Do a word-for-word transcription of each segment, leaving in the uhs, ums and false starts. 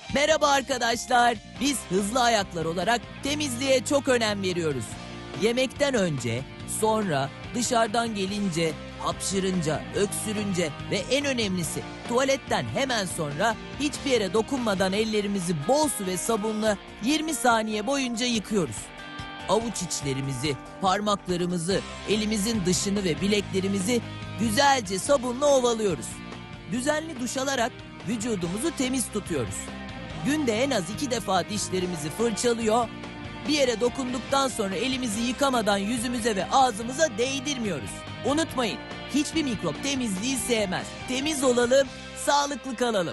Merhaba arkadaşlar. Biz hızlı ayaklar olarak temizliğe çok önem veriyoruz. Yemekten önce, sonra, dışarıdan gelince, hapşırınca, öksürünce ve en önemlisi tuvaletten hemen sonra hiçbir yere dokunmadan ellerimizi bol su ve sabunla yirmi saniye boyunca yıkıyoruz. Avuç içlerimizi, parmaklarımızı, elimizin dışını ve bileklerimizi güzelce sabunla ovalıyoruz. Düzenli duş alarak vücudumuzu temiz tutuyoruz. Günde en az iki defa dişlerimizi fırçalıyor, bir yere dokunduktan sonra elimizi yıkamadan yüzümüze ve ağzımıza değdirmiyoruz. Unutmayın, hiçbir mikrop temizliği sevmez. Temiz olalım, sağlıklı kalalım.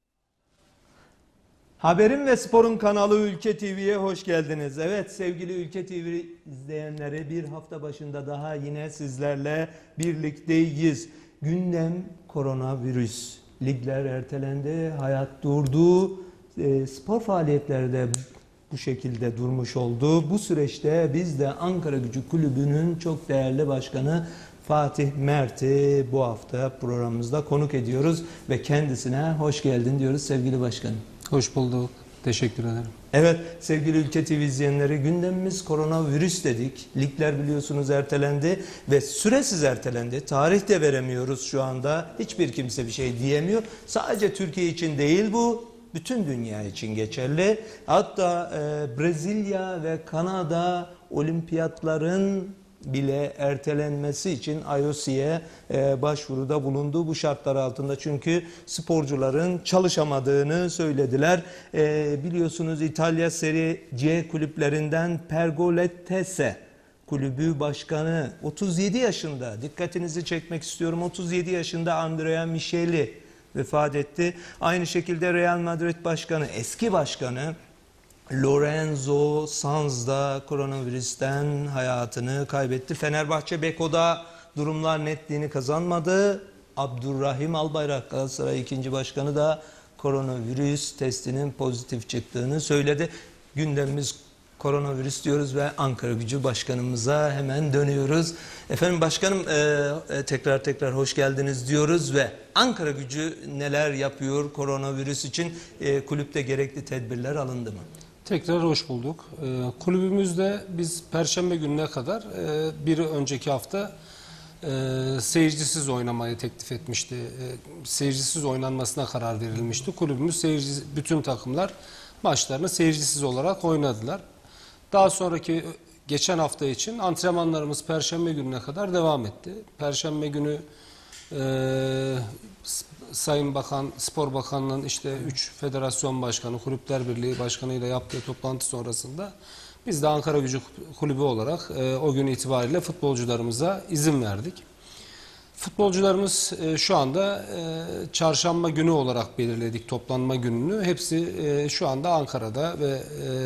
Haberin ve Spor'un kanalı Ülke T V'ye hoş geldiniz. Evet sevgili Ülke T V izleyenleri, bir hafta başında daha yine sizlerle birlikteyiz. Gündem koronavirüs. Ligler ertelendi, hayat durdu, e, spor faaliyetleri de bu şekilde durmuş oldu. Bu süreçte biz de Ankaragücü Kulübü'nün çok değerli başkanı Fatih Mert'i bu hafta programımızda konuk ediyoruz ve kendisine hoş geldin diyoruz sevgili başkanım. Hoş bulduk. Teşekkür ederim. Evet sevgili Ülke T V izleyenleri, gündemimiz koronavirüs dedik. Ligler biliyorsunuz ertelendi ve süresiz ertelendi. Tarih de veremiyoruz şu anda. Hiçbir kimse bir şey diyemiyor. Sadece Türkiye için değil bu. Bütün dünya için geçerli. Hatta e, Brezilya ve Kanada olimpiyatların bile ertelenmesi için I O C'ye e, başvuruda bulundu bu şartlar altında. Çünkü sporcuların çalışamadığını söylediler. E, biliyorsunuz İtalya Serie C kulüplerinden Pergolettese kulübü başkanı otuz yedi yaşında, dikkatinizi çekmek istiyorum, otuz yedi yaşında Andrea Micheli vefat etti. Aynı şekilde Real Madrid başkanı, eski başkanı Lorenzo Sanz da koronavirüsten hayatını kaybetti. Fenerbahçe Beko'da durumlar netliğini kazanmadı. Abdurrahim Albayrak, Galatasaray ikinci başkanı da koronavirüs testinin pozitif çıktığını söyledi. Gündemimiz koronavirüs diyoruz ve Ankaragücü başkanımıza hemen dönüyoruz. Efendim başkanım e, tekrar tekrar hoş geldiniz diyoruz ve Ankaragücü neler yapıyor koronavirüs için? E, kulüpte gerekli tedbirler alındı mı? Tekrar hoş bulduk. Ee, kulübümüzde biz Perşembe gününe kadar e, bir önceki hafta e, seyircisiz oynamayı teklif etmişti. E, seyircisiz oynanmasına karar verilmişti. Kulübümüz seyirci, bütün takımlar maçlarını seyircisiz olarak oynadılar. Daha sonraki geçen hafta için antrenmanlarımız Perşembe gününe kadar devam etti. Perşembe günü e, Sayın Bakan, Spor Bakanlığı'nın işte üç federasyon başkanı, Kulüpler Birliği Başkanı ile yaptığı toplantı sonrasında biz de Ankaragücü Kulübü olarak e, o gün itibariyle futbolcularımıza izin verdik. Futbolcularımız e, şu anda e, çarşamba günü olarak belirledik toplanma gününü. Hepsi e, şu anda Ankara'da ve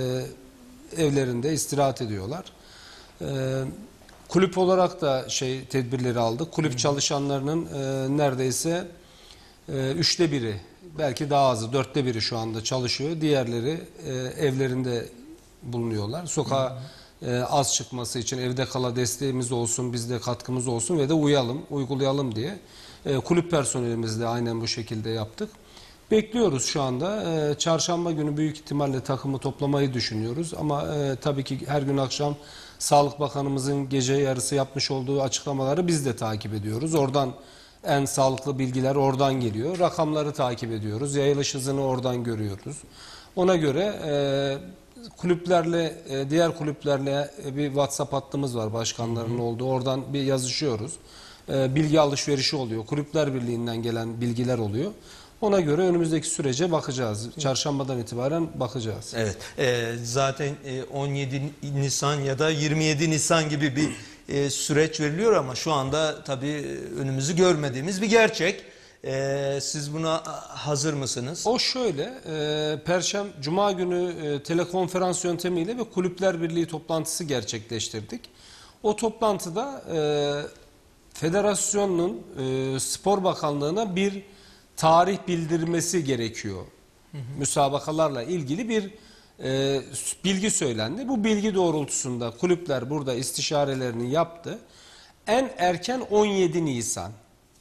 e, evlerinde istirahat ediyorlar. E, kulüp olarak da şey tedbirleri aldık. Kulüp Hı. çalışanlarının e, neredeyse e, üçte biri, belki daha azı, dörtte biri şu anda çalışıyor. Diğerleri e, evlerinde bulunuyorlar. Sokağa e, az çıkması için evde kala desteğimiz olsun, bizde katkımız olsun ve de uyalım, uygulayalım diye. E, kulüp personelimiz de aynen bu şekilde yaptık. Bekliyoruz şu anda. E, çarşamba günü büyük ihtimalle takımı toplamayı düşünüyoruz. Ama e, tabii ki her gün akşam Sağlık Bakanımızın gece yarısı yapmış olduğu açıklamaları biz de takip ediyoruz. Oradan en sağlıklı bilgiler oradan geliyor. Rakamları takip ediyoruz. Yayılış hızını oradan görüyoruz. Ona göre e, kulüplerle, e, diğer kulüplerle bir WhatsApp hattımız var başkanların olduğu. Oradan bir yazışıyoruz. E, bilgi alışverişi oluyor. Kulüpler Birliği'nden gelen bilgiler oluyor. Ona göre önümüzdeki sürece bakacağız. Çarşambadan itibaren bakacağız. Evet. E, zaten e, on yedi Nisan ya da yirmi yedi Nisan gibi bir e, süreç veriliyor ama şu anda tabii önümüzü görmediğimiz bir gerçek. E, siz buna hazır mısınız? O şöyle, e, Perşembe, Cuma günü e, telekonferans yöntemiyle ve Kulüpler Birliği toplantısı gerçekleştirdik. O toplantıda e, federasyonun e, Spor Bakanlığı'na bir tarih bildirmesi gerekiyor. Hı hı. Müsabakalarla ilgili bir e, bilgi söylendi. Bu bilgi doğrultusunda kulüpler burada istişarelerini yaptı. En erken on yedi Nisan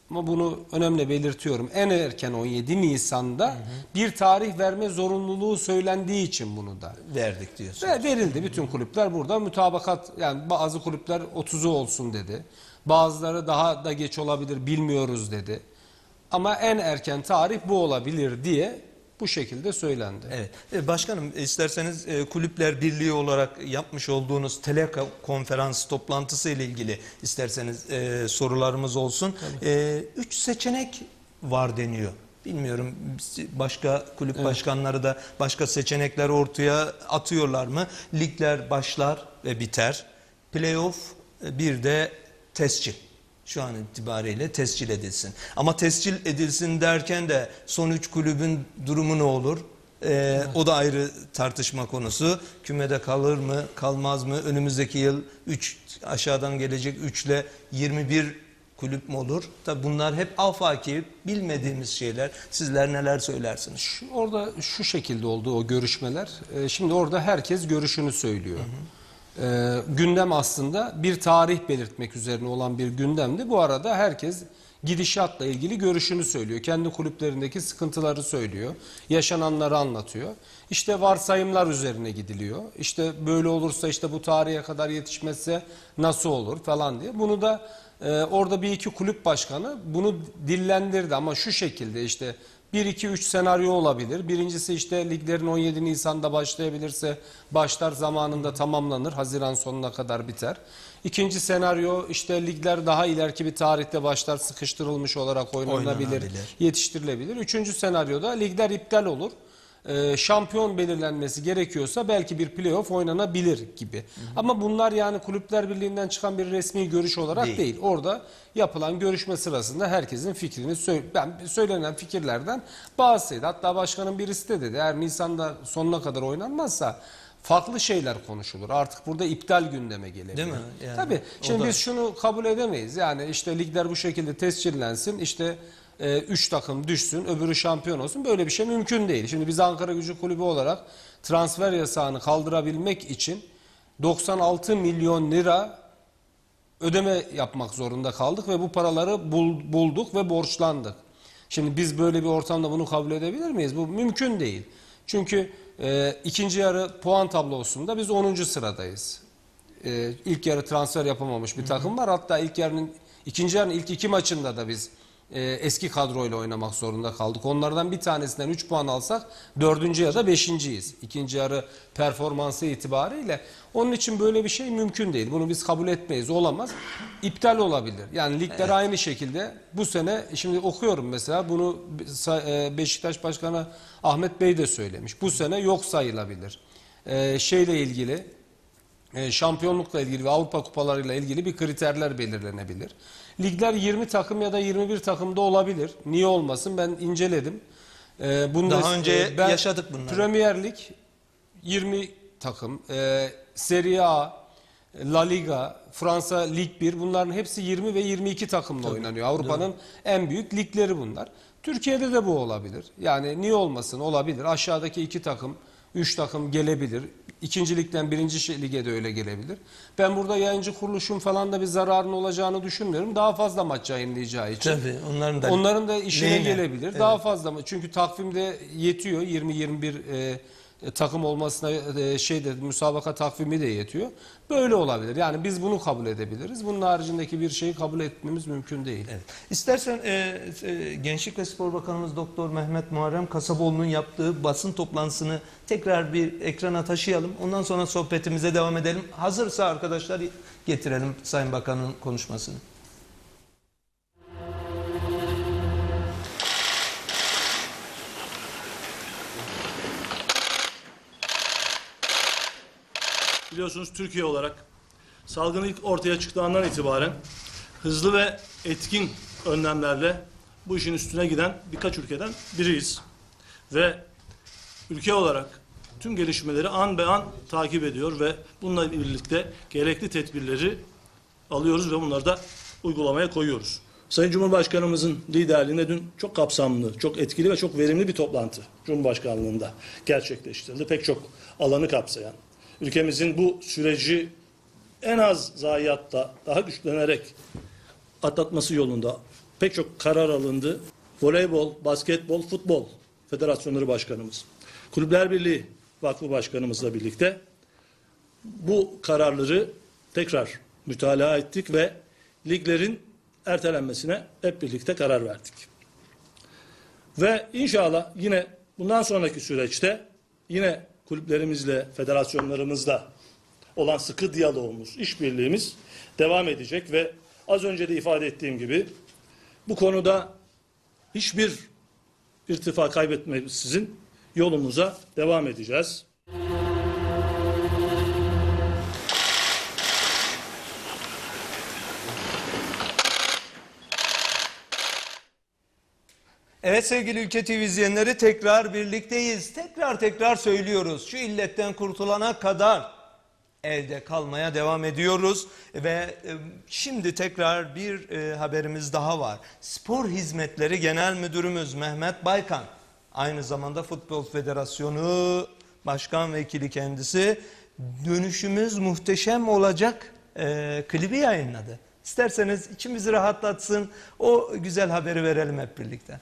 Ama bunu önemli belirtiyorum. En erken on yedi Nisan'da hı hı. bir tarih verme zorunluluğu söylendiği için bunu da verdik diyorsunuz. Ve verildi. Bütün kulüpler burada mutabakat, yani bazı kulüpler otuzu olsun dedi. Bazıları daha da geç olabilir bilmiyoruz dedi. Ama en erken tarih bu olabilir diye bu şekilde söylendi. Evet. Başkanım, isterseniz Kulüpler Birliği olarak yapmış olduğunuz telekonferans toplantısı ile ilgili isterseniz sorularımız olsun. Tabii. Üç seçenek var deniyor. Bilmiyorum, başka kulüp evet. başkanları da başka seçenekler ortaya atıyorlar mı? Ligler başlar ve biter. Playoff, bir de tescil. Şu an itibariyle tescil edilsin. Ama tescil edilsin derken de son üç kulübün durumu ne olur? Ee, evet. O da ayrı tartışma konusu. Kümede kalır mı, kalmaz mı? Önümüzdeki yıl üç aşağıdan gelecek üç ile yirmi bir kulüp mü olur? Tabii bunlar hep afaki, bilmediğimiz şeyler. Sizler neler söylersiniz? Şu, orada şu şekilde oldu o görüşmeler. Ee, şimdi orada herkes görüşünü söylüyor. Hı hı. Ee, gündem aslında bir tarih belirtmek üzerine olan bir gündemdi. Bu arada herkes gidişatla ilgili görüşünü söylüyor. Kendi kulüplerindeki sıkıntıları söylüyor. Yaşananları anlatıyor. İşte varsayımlar üzerine gidiliyor. İşte böyle olursa, işte bu tarihe kadar yetişmezse nasıl olur falan diye. Bunu da e, orada bir iki kulüp başkanı bunu dillendirdi ama şu şekilde işte bir iki üç senaryo olabilir. Birincisi işte liglerin on yedi Nisan'da başlayabilirse başlar, zamanında tamamlanır. Haziran sonuna kadar biter. İkinci senaryo işte ligler daha ileriki bir tarihte başlar, sıkıştırılmış olarak oynanabilir, oynanabilir. yetiştirilebilir. Üçüncü senaryoda ligler iptal olur. Ee, şampiyon belirlenmesi gerekiyorsa belki bir playoff oynanabilir gibi. Hı hı. Ama bunlar yani Kulüpler Birliği'nden çıkan bir resmi görüş olarak değil. değil. Orada yapılan görüşme sırasında herkesin fikrini söyle, ben söylenen fikirlerden bazısıydı. Hatta başkanın birisi de dedi, eğer Nisan'da sonuna kadar oynanmazsa farklı şeyler konuşulur. Artık burada iptal gündeme gelebilir. Değil mi? Yani, tabii. Şimdi da... biz şunu kabul edemeyiz. Yani işte ligler bu şekilde tescillensin. İşte üç takım düşsün, öbürü şampiyon olsun. Böyle bir şey mümkün değil. Şimdi biz Ankara Gücü Kulübü olarak transfer yasağını kaldırabilmek için doksan altı milyon lira ödeme yapmak zorunda kaldık ve bu paraları bul, bulduk ve borçlandık. Şimdi biz böyle bir ortamda bunu kabul edebilir miyiz? Bu mümkün değil. Çünkü e, ikinci yarı puan tablosunda biz onuncu sıradayız. E, ilk yarı transfer yapamamış bir takım var. Hatta ilk yarının ikinci yarının ilk iki maçında da biz e, eski kadroyla oynamak zorunda kaldık. Onlardan bir tanesinden üç puan alsak dördüncü ya da beşinciyiz. İkinci yarı performansı itibariyle. Onun için böyle bir şey mümkün değil. Bunu biz kabul etmeyiz. Olamaz. İptal olabilir. Yani ligler evet. aynı şekilde bu sene, şimdi okuyorum mesela, bunu Beşiktaş Başkanı Ahmet Bey de söylemiş. Bu sene yok sayılabilir. Ee, şeyle ilgili, şampiyonlukla ilgili ve Avrupa kupalarıyla ilgili bir kriterler belirlenebilir. Ligler yirmi takım ya da yirmi bir takımda olabilir. Niye olmasın? Ben inceledim. Ee, Daha önce ben, yaşadık bunları. Premier Lig yirmi takım, e, Serie A, La Liga, Fransa Lig bir, bunların hepsi yirmi ve yirmi iki takımla Tabii. oynanıyor. Avrupa'nın en büyük ligleri bunlar. Türkiye'de de bu olabilir. Yani niye olmasın, olabilir. Aşağıdaki iki takım, üç takım gelebilir. İkinci ligden birinci lige de öyle gelebilir. Ben burada yayıncı kuruluşun falan da bir zararın olacağını düşünmüyorum. Daha fazla maç yayınlayacağı için. Tabii, onların da, onların da işine neyine? gelebilir. Evet. Daha fazla mı? Çünkü takvimde yetiyor. yirmi yirmi bir e, takım olmasına e, şeyde müsabaka takvimi de yetiyor. Böyle olabilir. Yani biz bunu kabul edebiliriz. Bunun haricindeki bir şeyi kabul etmemiz mümkün değil. Evet. İstersen e, e, Gençlik ve Spor Bakanımız Doktor Mehmet Muharrem Kasaboğlu'nun yaptığı basın toplantısını tekrar bir ekrana taşıyalım. Ondan sonra sohbetimize devam edelim. Hazırsa arkadaşlar getirelim Sayın Bakan'ın konuşmasını. Biliyorsunuz Türkiye olarak salgın ilk ortaya çıktığından itibaren hızlı ve etkin önlemlerle bu işin üstüne giden birkaç ülkeden biriyiz. Ve ülke olarak tüm gelişmeleri an be an takip ediyor ve bununla birlikte gerekli tedbirleri alıyoruz ve bunları da uygulamaya koyuyoruz. Sayın Cumhurbaşkanımızın liderliğinde dün çok kapsamlı, çok etkili ve çok verimli bir toplantı Cumhurbaşkanlığında gerçekleştirildi. Pek çok alanı kapsayan. Ülkemizin bu süreci en az zayiatla daha güçlenerek atlatması yolunda pek çok karar alındı. Voleybol, basketbol, futbol federasyonları başkanımız, Kulüpler Birliği Vakfı Başkanımızla birlikte bu kararları tekrar mütalaa ettik ve liglerin ertelenmesine hep birlikte karar verdik. Ve inşallah yine bundan sonraki süreçte yine kulüplerimizle, federasyonlarımızla olan sıkı diyalogumuz, işbirliğimiz devam edecek ve az önce de ifade ettiğim gibi bu konuda hiçbir irtifa kaybetmeksizin yolumuza devam edeceğiz. Evet sevgili Ülke T V izleyenleri, tekrar birlikteyiz. Tekrar tekrar söylüyoruz. Şu illetten kurtulana kadar evde kalmaya devam ediyoruz. Ve e, şimdi tekrar bir e, haberimiz daha var. Spor Hizmetleri Genel Müdürümüz Mehmet Baykan, aynı zamanda Futbol Federasyonu Başkan Vekili kendisi, dönüşümüz muhteşem olacak e, klibi yayınladı. İsterseniz içimizi rahatlatsın, o güzel haberi verelim hep birlikte.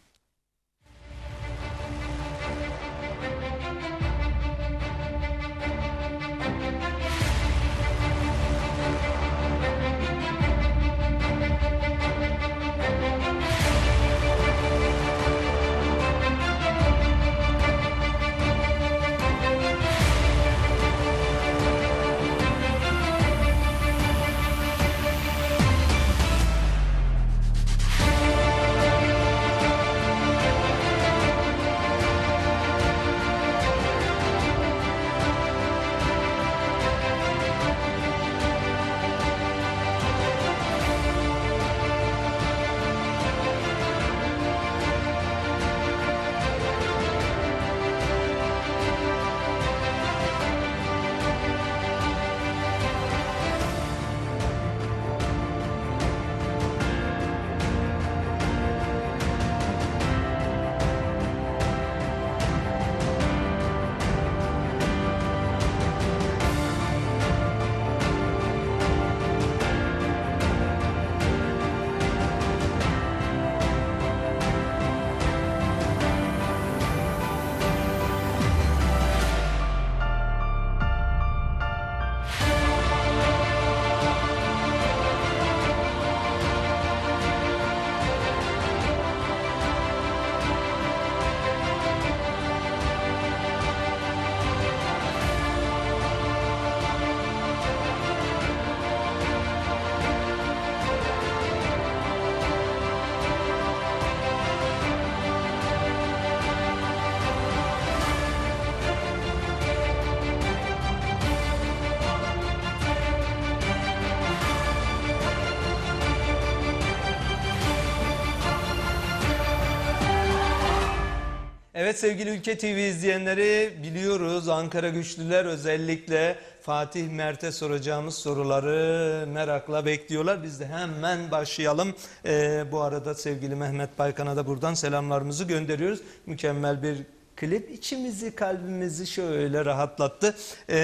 Evet sevgili Ülke T V izleyenleri, biliyoruz Ankara Güçlüler özellikle Fatih Mert'e soracağımız soruları merakla bekliyorlar. Biz de hemen başlayalım. Ee, bu arada sevgili Mehmet Baykan'a da buradan selamlarımızı gönderiyoruz. Mükemmel bir klip içimizi, kalbimizi şöyle rahatlattı.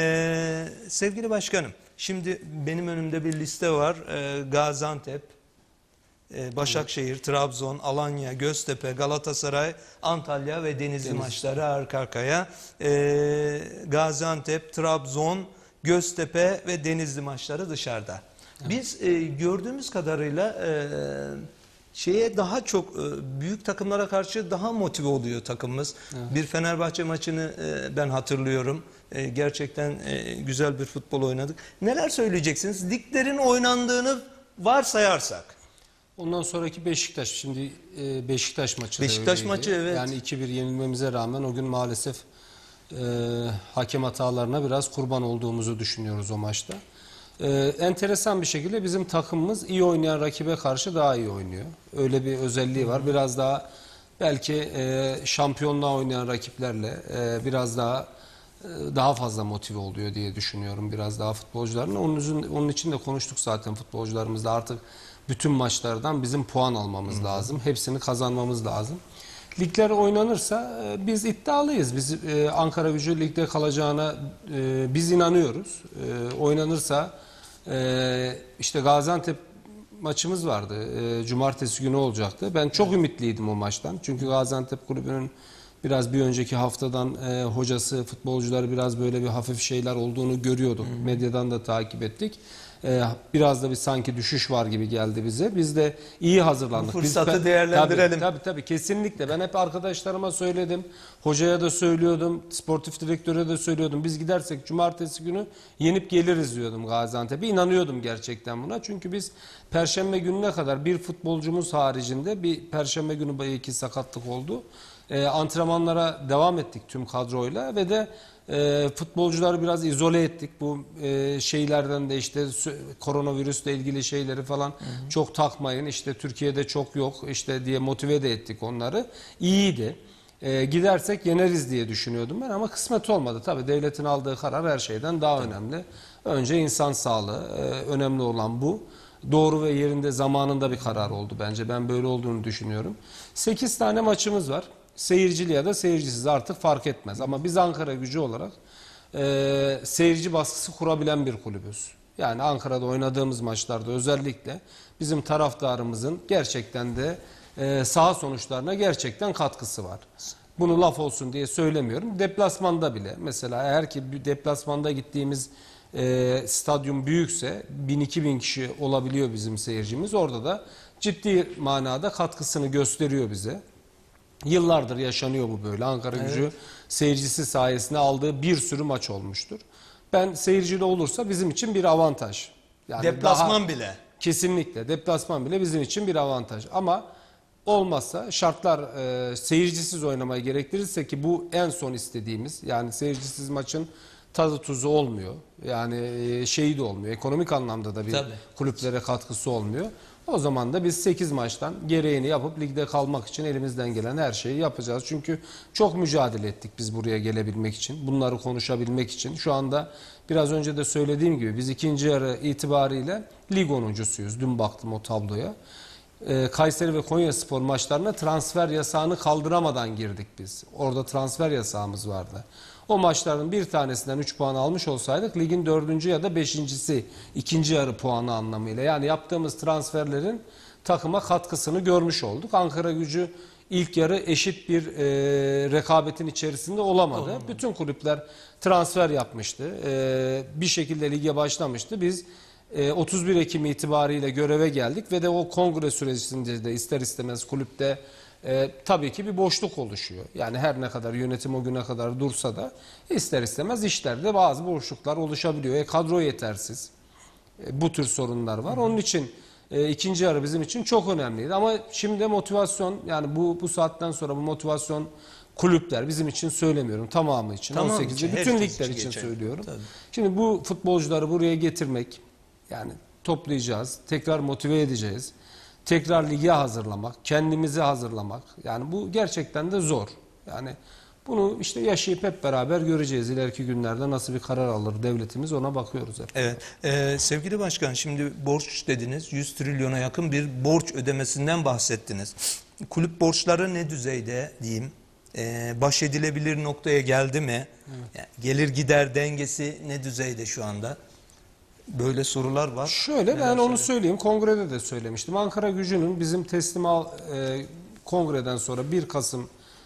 Ee, sevgili başkanım, şimdi benim önümde bir liste var. Ee, Gaziantep, Başakşehir, Trabzon, Alanya, Göztepe, Galatasaray, Antalya ve Denizli, Denizli. maçları arka arkaya. Ee, Gaziantep, Trabzon, Göztepe ve Denizli maçları dışarıda. Evet. Biz e, gördüğümüz kadarıyla e, şeye daha çok e, büyük takımlara karşı daha motive oluyor takımımız. Evet. Bir Fenerbahçe maçını e, ben hatırlıyorum. E, gerçekten e, güzel bir futbol oynadık. Neler söyleyeceksiniz? Liglerin oynandığını varsayarsak. Ondan sonraki Beşiktaş, şimdi e, Beşiktaş maçı. Beşiktaş maçı, evet. Yani iki bir yenilmemize rağmen o gün maalesef e, hakem hatalarına biraz kurban olduğumuzu düşünüyoruz o maçta. E, enteresan bir şekilde bizim takımımız iyi oynayan rakibe karşı daha iyi oynuyor. Öyle bir özelliği var. Biraz daha belki e, şampiyonluğa oynayan rakiplerle e, biraz daha e, daha fazla motive oluyor diye düşünüyorum. Biraz daha futbolcuların. Onun, onun için de konuştuk zaten futbolcularımızla, artık bütün maçlardan bizim puan almamız Hı. lazım. Hepsini kazanmamız lazım. Ligler oynanırsa e, biz iddialıyız. Biz e, Ankara Gücü ligde kalacağına e, biz inanıyoruz. E, oynanırsa e, işte Gaziantep maçımız vardı. E, cumartesi günü olacaktı. Ben çok ümitliydim o maçtan. Çünkü Gaziantep Kulübü'nün biraz bir önceki haftadan e, hocası, futbolcuları biraz böyle bir hafif şeyler olduğunu görüyorduk. Hı. Medyadan da takip ettik. E, biraz da bir sanki düşüş var gibi geldi bize. Biz de iyi hazırlandık. Bu fırsatı Biz, ben, değerlendirelim. Tabii, tabii tabii kesinlikle. Ben hep arkadaşlarıma söyledim. Hocaya da söylüyordum. Sportif direktöre de söylüyordum. Biz gidersek cumartesi günü yenip geliriz diyordum Gaziantep'e. İnanıyordum gerçekten buna. Çünkü biz perşembe gününe kadar bir futbolcumuz haricinde bir perşembe günü belki sakatlık oldu. E, antrenmanlara devam ettik tüm kadroyla ve de e, futbolcuları biraz izole ettik. Bu e, şeylerden de işte koronavirüsle ilgili şeyleri falan hı hı. çok takmayın. İşte Türkiye'de çok yok işte diye motive de ettik onları. İyiydi. E, gidersek yeneriz diye düşünüyordum ben ama kısmet olmadı. Tabii devletin aldığı karar her şeyden daha önemli. Önce insan sağlığı e, önemli olan bu. Doğru ve yerinde zamanında bir karar oldu bence. Ben böyle olduğunu düşünüyorum. sekiz tane maçımız var. Seyircili ya da seyircisiz artık fark etmez. Ama biz Ankara Gücü olarak e, seyirci baskısı kurabilen bir kulübüz. Yani Ankara'da oynadığımız maçlarda özellikle bizim taraftarımızın gerçekten de e, saha sonuçlarına gerçekten katkısı var. Bunu laf olsun diye söylemiyorum. Deplasmanda bile mesela eğer ki bir deplasmanda gittiğimiz e, stadyum büyükse bin iki bin kişi olabiliyor bizim seyircimiz. Orada da ciddi manada katkısını gösteriyor bize. Yıllardır yaşanıyor bu böyle. Ankara Gücü evet. seyircisi sayesinde aldığı bir sürü maç olmuştur. Ben seyircili olursa bizim için bir avantaj. Yani deplasman bile. Kesinlikle. Deplasman bile bizim için bir avantaj. Ama olmazsa şartlar e, seyircisiz oynamayı gerektirirse ki bu en son istediğimiz. Yani seyircisiz maçın tadı tuzu olmuyor. Yani e, şeyi de olmuyor. Ekonomik anlamda da bir Tabii. kulüplere katkısı olmuyor. O zaman da biz sekiz maçtan gereğini yapıp ligde kalmak için elimizden gelen her şeyi yapacağız. Çünkü çok mücadele ettik biz buraya gelebilmek için, bunları konuşabilmek için. Şu anda biraz önce de söylediğim gibi biz ikinci yarı itibariyle lig onuncusuyuz. Dün baktım o tabloya. Ee, Kayseri ve Konyaspor maçlarına transfer yasağını kaldıramadan girdik biz. Orada transfer yasağımız vardı. O maçların bir tanesinden üç puan almış olsaydık ligin dördüncü ya da beşincisi ikinci yarı puanı anlamıyla. Yani yaptığımız transferlerin takıma katkısını görmüş olduk. Ankara Gücü ilk yarı eşit bir e, rekabetin içerisinde olamadı. Olamadı. Bütün kulüpler transfer yapmıştı. E, bir şekilde lige başlamıştı. Biz e, otuz bir Ekim itibariyle göreve geldik ve de o kongre sürecinde de ister istemez kulüpte E, tabii ki bir boşluk oluşuyor. Yani her ne kadar yönetim o güne kadar dursa da ister istemez işlerde bazı boşluklar oluşabiliyor. E, kadro yetersiz. E, bu tür sorunlar var. Onun için e, ikinci yarı bizim için çok önemliydi. Ama şimdi motivasyon yani bu bu saatten sonra bu motivasyon kulüpler bizim için söylemiyorum. Tamamı için. Tamam, on sekizde bütün ligler için, için söylüyorum. Tabii. Şimdi bu futbolcuları buraya getirmek yani toplayacağız. Tekrar motive edeceğiz. Tekrar lige hazırlamak, kendimizi hazırlamak. Yani bu gerçekten de zor. Yani bunu işte yaşayıp hep beraber göreceğiz. İleriki günlerde nasıl bir karar alır devletimiz ona bakıyoruz hep. Evet. Ee, sevgili başkan şimdi borç dediniz. yüz trilyona yakın bir borç ödemesinden bahsettiniz. Kulüp borçları ne düzeyde diyeyim? Ee, baş edilebilir noktaya geldi mi? Evet. Yani gelir gider dengesi ne düzeyde şu anda? Böyle sorular var. Şöyle Neler ben onu söyleyeyim. söyleyeyim. Kongrede de söylemiştim. Ankara Gücü'nün bizim teslim al e, kongreden sonra bir Kasım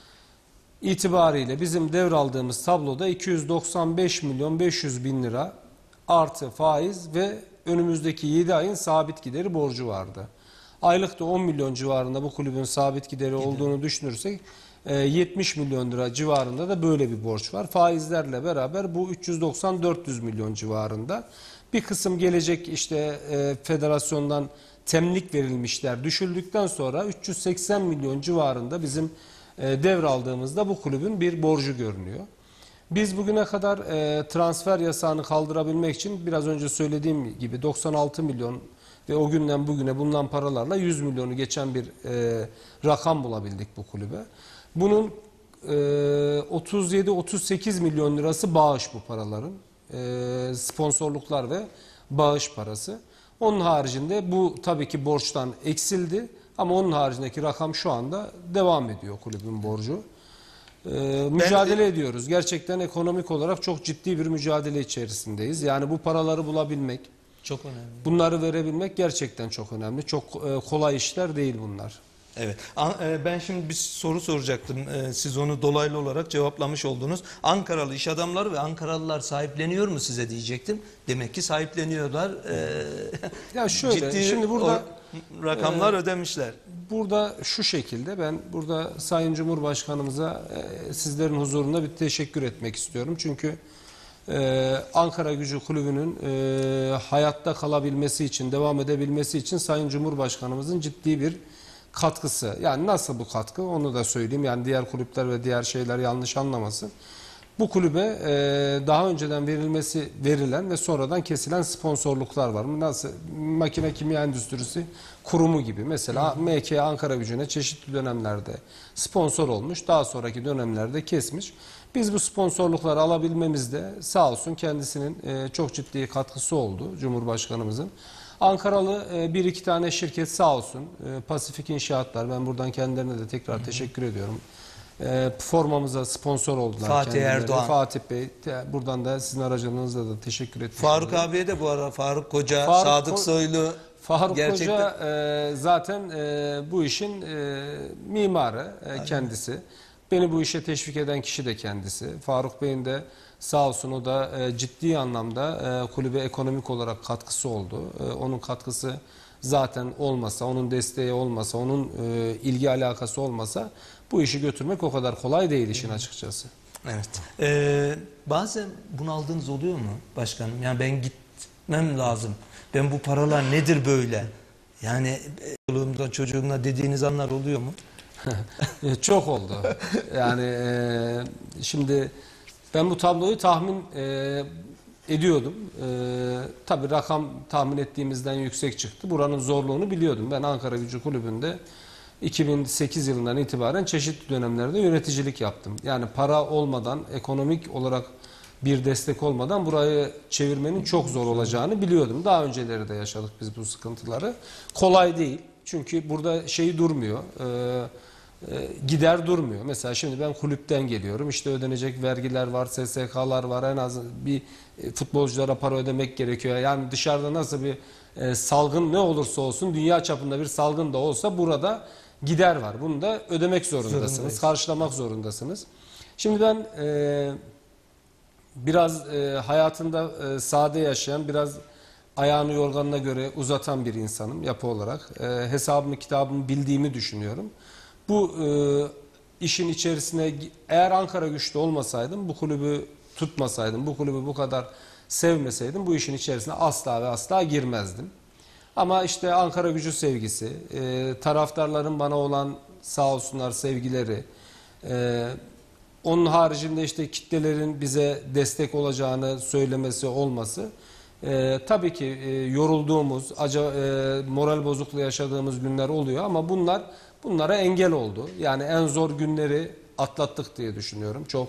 itibariyle bizim devraldığımız tabloda iki yüz doksan beş milyon beş yüz bin lira artı faiz ve önümüzdeki yedi ayın sabit gideri borcu vardı. Aylıkta on milyon civarında bu kulübün sabit gideri Gidelim. olduğunu düşünürsek e, yetmiş milyon lira civarında da böyle bir borç var. Faizlerle beraber bu üç yüz doksan dört yüz milyon civarında. Bir kısım gelecek işte e, federasyondan temlik verilmişler düşüldükten sonra üç yüz seksen milyon civarında bizim e, devraldığımızda bu kulübün bir borcu görünüyor. Biz bugüne kadar e, transfer yasağını kaldırabilmek için biraz önce söylediğim gibi doksan altı milyon ve o günden bugüne bulunan paralarla yüz milyonu geçen bir e, rakam bulabildik bu kulübe. Bunun e, otuz yedi otuz sekiz milyon lirası bağış bu paraların. E, sponsorluklar ve bağış parası. Onun haricinde bu tabii ki borçtan eksildi ama onun haricindeki rakam şu anda devam ediyor kulübün borcu. E, mücadele ben... ediyoruz. Gerçekten ekonomik olarak çok ciddi bir mücadele içerisindeyiz. Yani bu paraları bulabilmek, Çok önemli. Bunları verebilmek gerçekten çok önemli. Çok e, kolay işler değil bunlar. Evet. An- e, Ben şimdi bir soru soracaktım. E, Siz onu dolaylı olarak cevaplamış oldunuz. Ankaralı iş adamları ve Ankaralılar sahipleniyor mu size diyecektim. Demek ki sahipleniyorlar. E, Ya şöyle, Ciddi şimdi burada o rakamlar ödemişler. burada şu şekilde ben burada Sayın Cumhurbaşkanımıza e, sizlerin huzurunda bir teşekkür etmek istiyorum. Çünkü e, Ankara Gücü Kulübü'nün e, hayatta kalabilmesi için, devam edebilmesi için Sayın Cumhurbaşkanımızın ciddi bir katkısı. Yani nasıl bu katkı onu da söyleyeyim. Yani diğer kulüpler ve diğer şeyler yanlış anlamasın. Bu kulübe e, daha önceden verilmesi verilen ve sonradan kesilen sponsorluklar var. Nasıl? Makine Kimya Endüstrisi Kurumu gibi. Mesela M K Ankara Gücü'ne çeşitli dönemlerde sponsor olmuş. Daha sonraki dönemlerde kesmiş. Biz bu sponsorlukları alabilmemizde sağ olsun kendisinin e, çok ciddi katkısı oldu Cumhurbaşkanımızın. Ankaralı e, bir iki tane şirket sağ olsun. E, Pasifik İnşaatlar. Ben buradan kendilerine de tekrar Hı-hı. teşekkür ediyorum. E, formamıza sponsor oldular. Fatih kendileri. Erdoğan. Fatih Bey. Te, buradan da sizin aracılığınızla da teşekkür etmek Faruk istiyorum. abiye de bu arada Faruk Koca, Faruk Sadık Ko- Soylu. Faruk gerçekten... Hoca e, zaten e, bu işin e, mimarı e, kendisi. Beni bu işe teşvik eden kişi de kendisi. Faruk Bey'in de sağ olsun o da e, ciddi anlamda e, kulübe ekonomik olarak katkısı oldu. E, onun katkısı zaten olmasa, onun desteği olmasa, onun e, ilgi alakası olmasa bu işi götürmek o kadar kolay değil işin açıkçası. Evet. Ee, bazen bunaldığınız oluyor mu başkanım? Yani ben gitmem lazım. Ben bu paralar nedir böyle? Yani çoluğumdan çocuğumla dediğiniz anlar oluyor mu? Çok oldu. Yani e, şimdi ben bu tabloyu tahmin e, ediyordum. E, tabii rakam tahmin ettiğimizden yüksek çıktı. Buranın zorluğunu biliyordum. Ben Ankara Gücü Kulübü'nde iki bin sekiz yılından itibaren çeşitli dönemlerde yöneticilik yaptım. Yani para olmadan, ekonomik olarak bir destek olmadan burayı çevirmenin çok zor olacağını biliyordum. Daha önceleri de yaşadık biz bu sıkıntıları. Kolay değil. Çünkü burada şey durmuyor. E, e, gider durmuyor. Mesela şimdi ben kulüpten geliyorum. İşte ödenecek vergiler var, S S K'lar var. En az bir e, futbolculara para ödemek gerekiyor. Yani dışarıda nasıl bir e, salgın ne olursa olsun, dünya çapında bir salgın da olsa burada gider var. Bunu da ödemek zorundasınız. Zorundayız. Karşılamak zorundasınız. Şimdi ben e, biraz e, hayatında e, sade yaşayan, biraz ayağını yorganına göre uzatan bir insanım yapı olarak. E, hesabımı kitabımı bildiğimi düşünüyorum. Bu e, işin içerisine eğer Ankara Güç'te olmasaydım, bu kulübü tutmasaydım, bu kulübü bu kadar sevmeseydim bu işin içerisine asla ve asla girmezdim. Ama işte Ankara Gücü sevgisi, e, taraftarların bana olan sağ olsunlar sevgileri, e, onun haricinde işte kitlelerin bize destek olacağını söylemesi olması, e, tabii ki e, yorulduğumuz, acı, e, moral bozukluğu yaşadığımız günler oluyor ama bunlar bunlara engel oldu. Yani en zor günleri atlattık diye düşünüyorum. Çok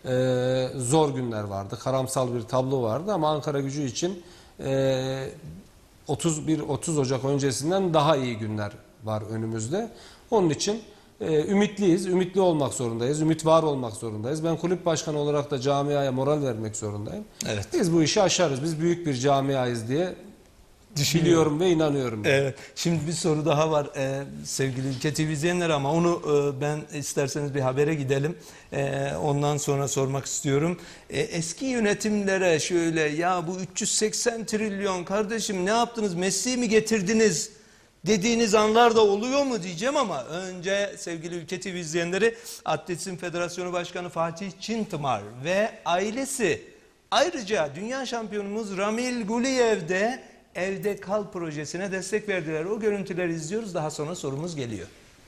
e, zor günler vardı, karamsal bir tablo vardı ama Ankara Gücü için e, otuz bir otuz Ocak öncesinden daha iyi günler var önümüzde. Onun için e, ümitliyiz, ümitli olmak zorundayız, ümit var olmak zorundayız. Ben kulüp başkanı olarak da camiaya moral vermek zorundayım. Evet. Biz bu işi aşarız, biz büyük bir camiayız diye biliyorum ve inanıyorum. Evet. Şimdi bir soru daha var ee, sevgili Ülke T V izleyenler ama onu e, ben isterseniz bir habere gidelim. E, ondan sonra sormak istiyorum. E, eski yönetimlere şöyle ya bu üç yüz seksen trilyon kardeşim ne yaptınız? Messi mi getirdiniz? Dediğiniz anlar da oluyor mu diyeceğim ama önce sevgili Ülke T V izleyenleri Atletizm Federasyonu Başkanı Fatih Çintımar ve ailesi ayrıca dünya şampiyonumuz Ramil Guliyev de Evde Kal projesine destek verdiler. O görüntüleri izliyoruz. Daha sonra sorumuz geliyor.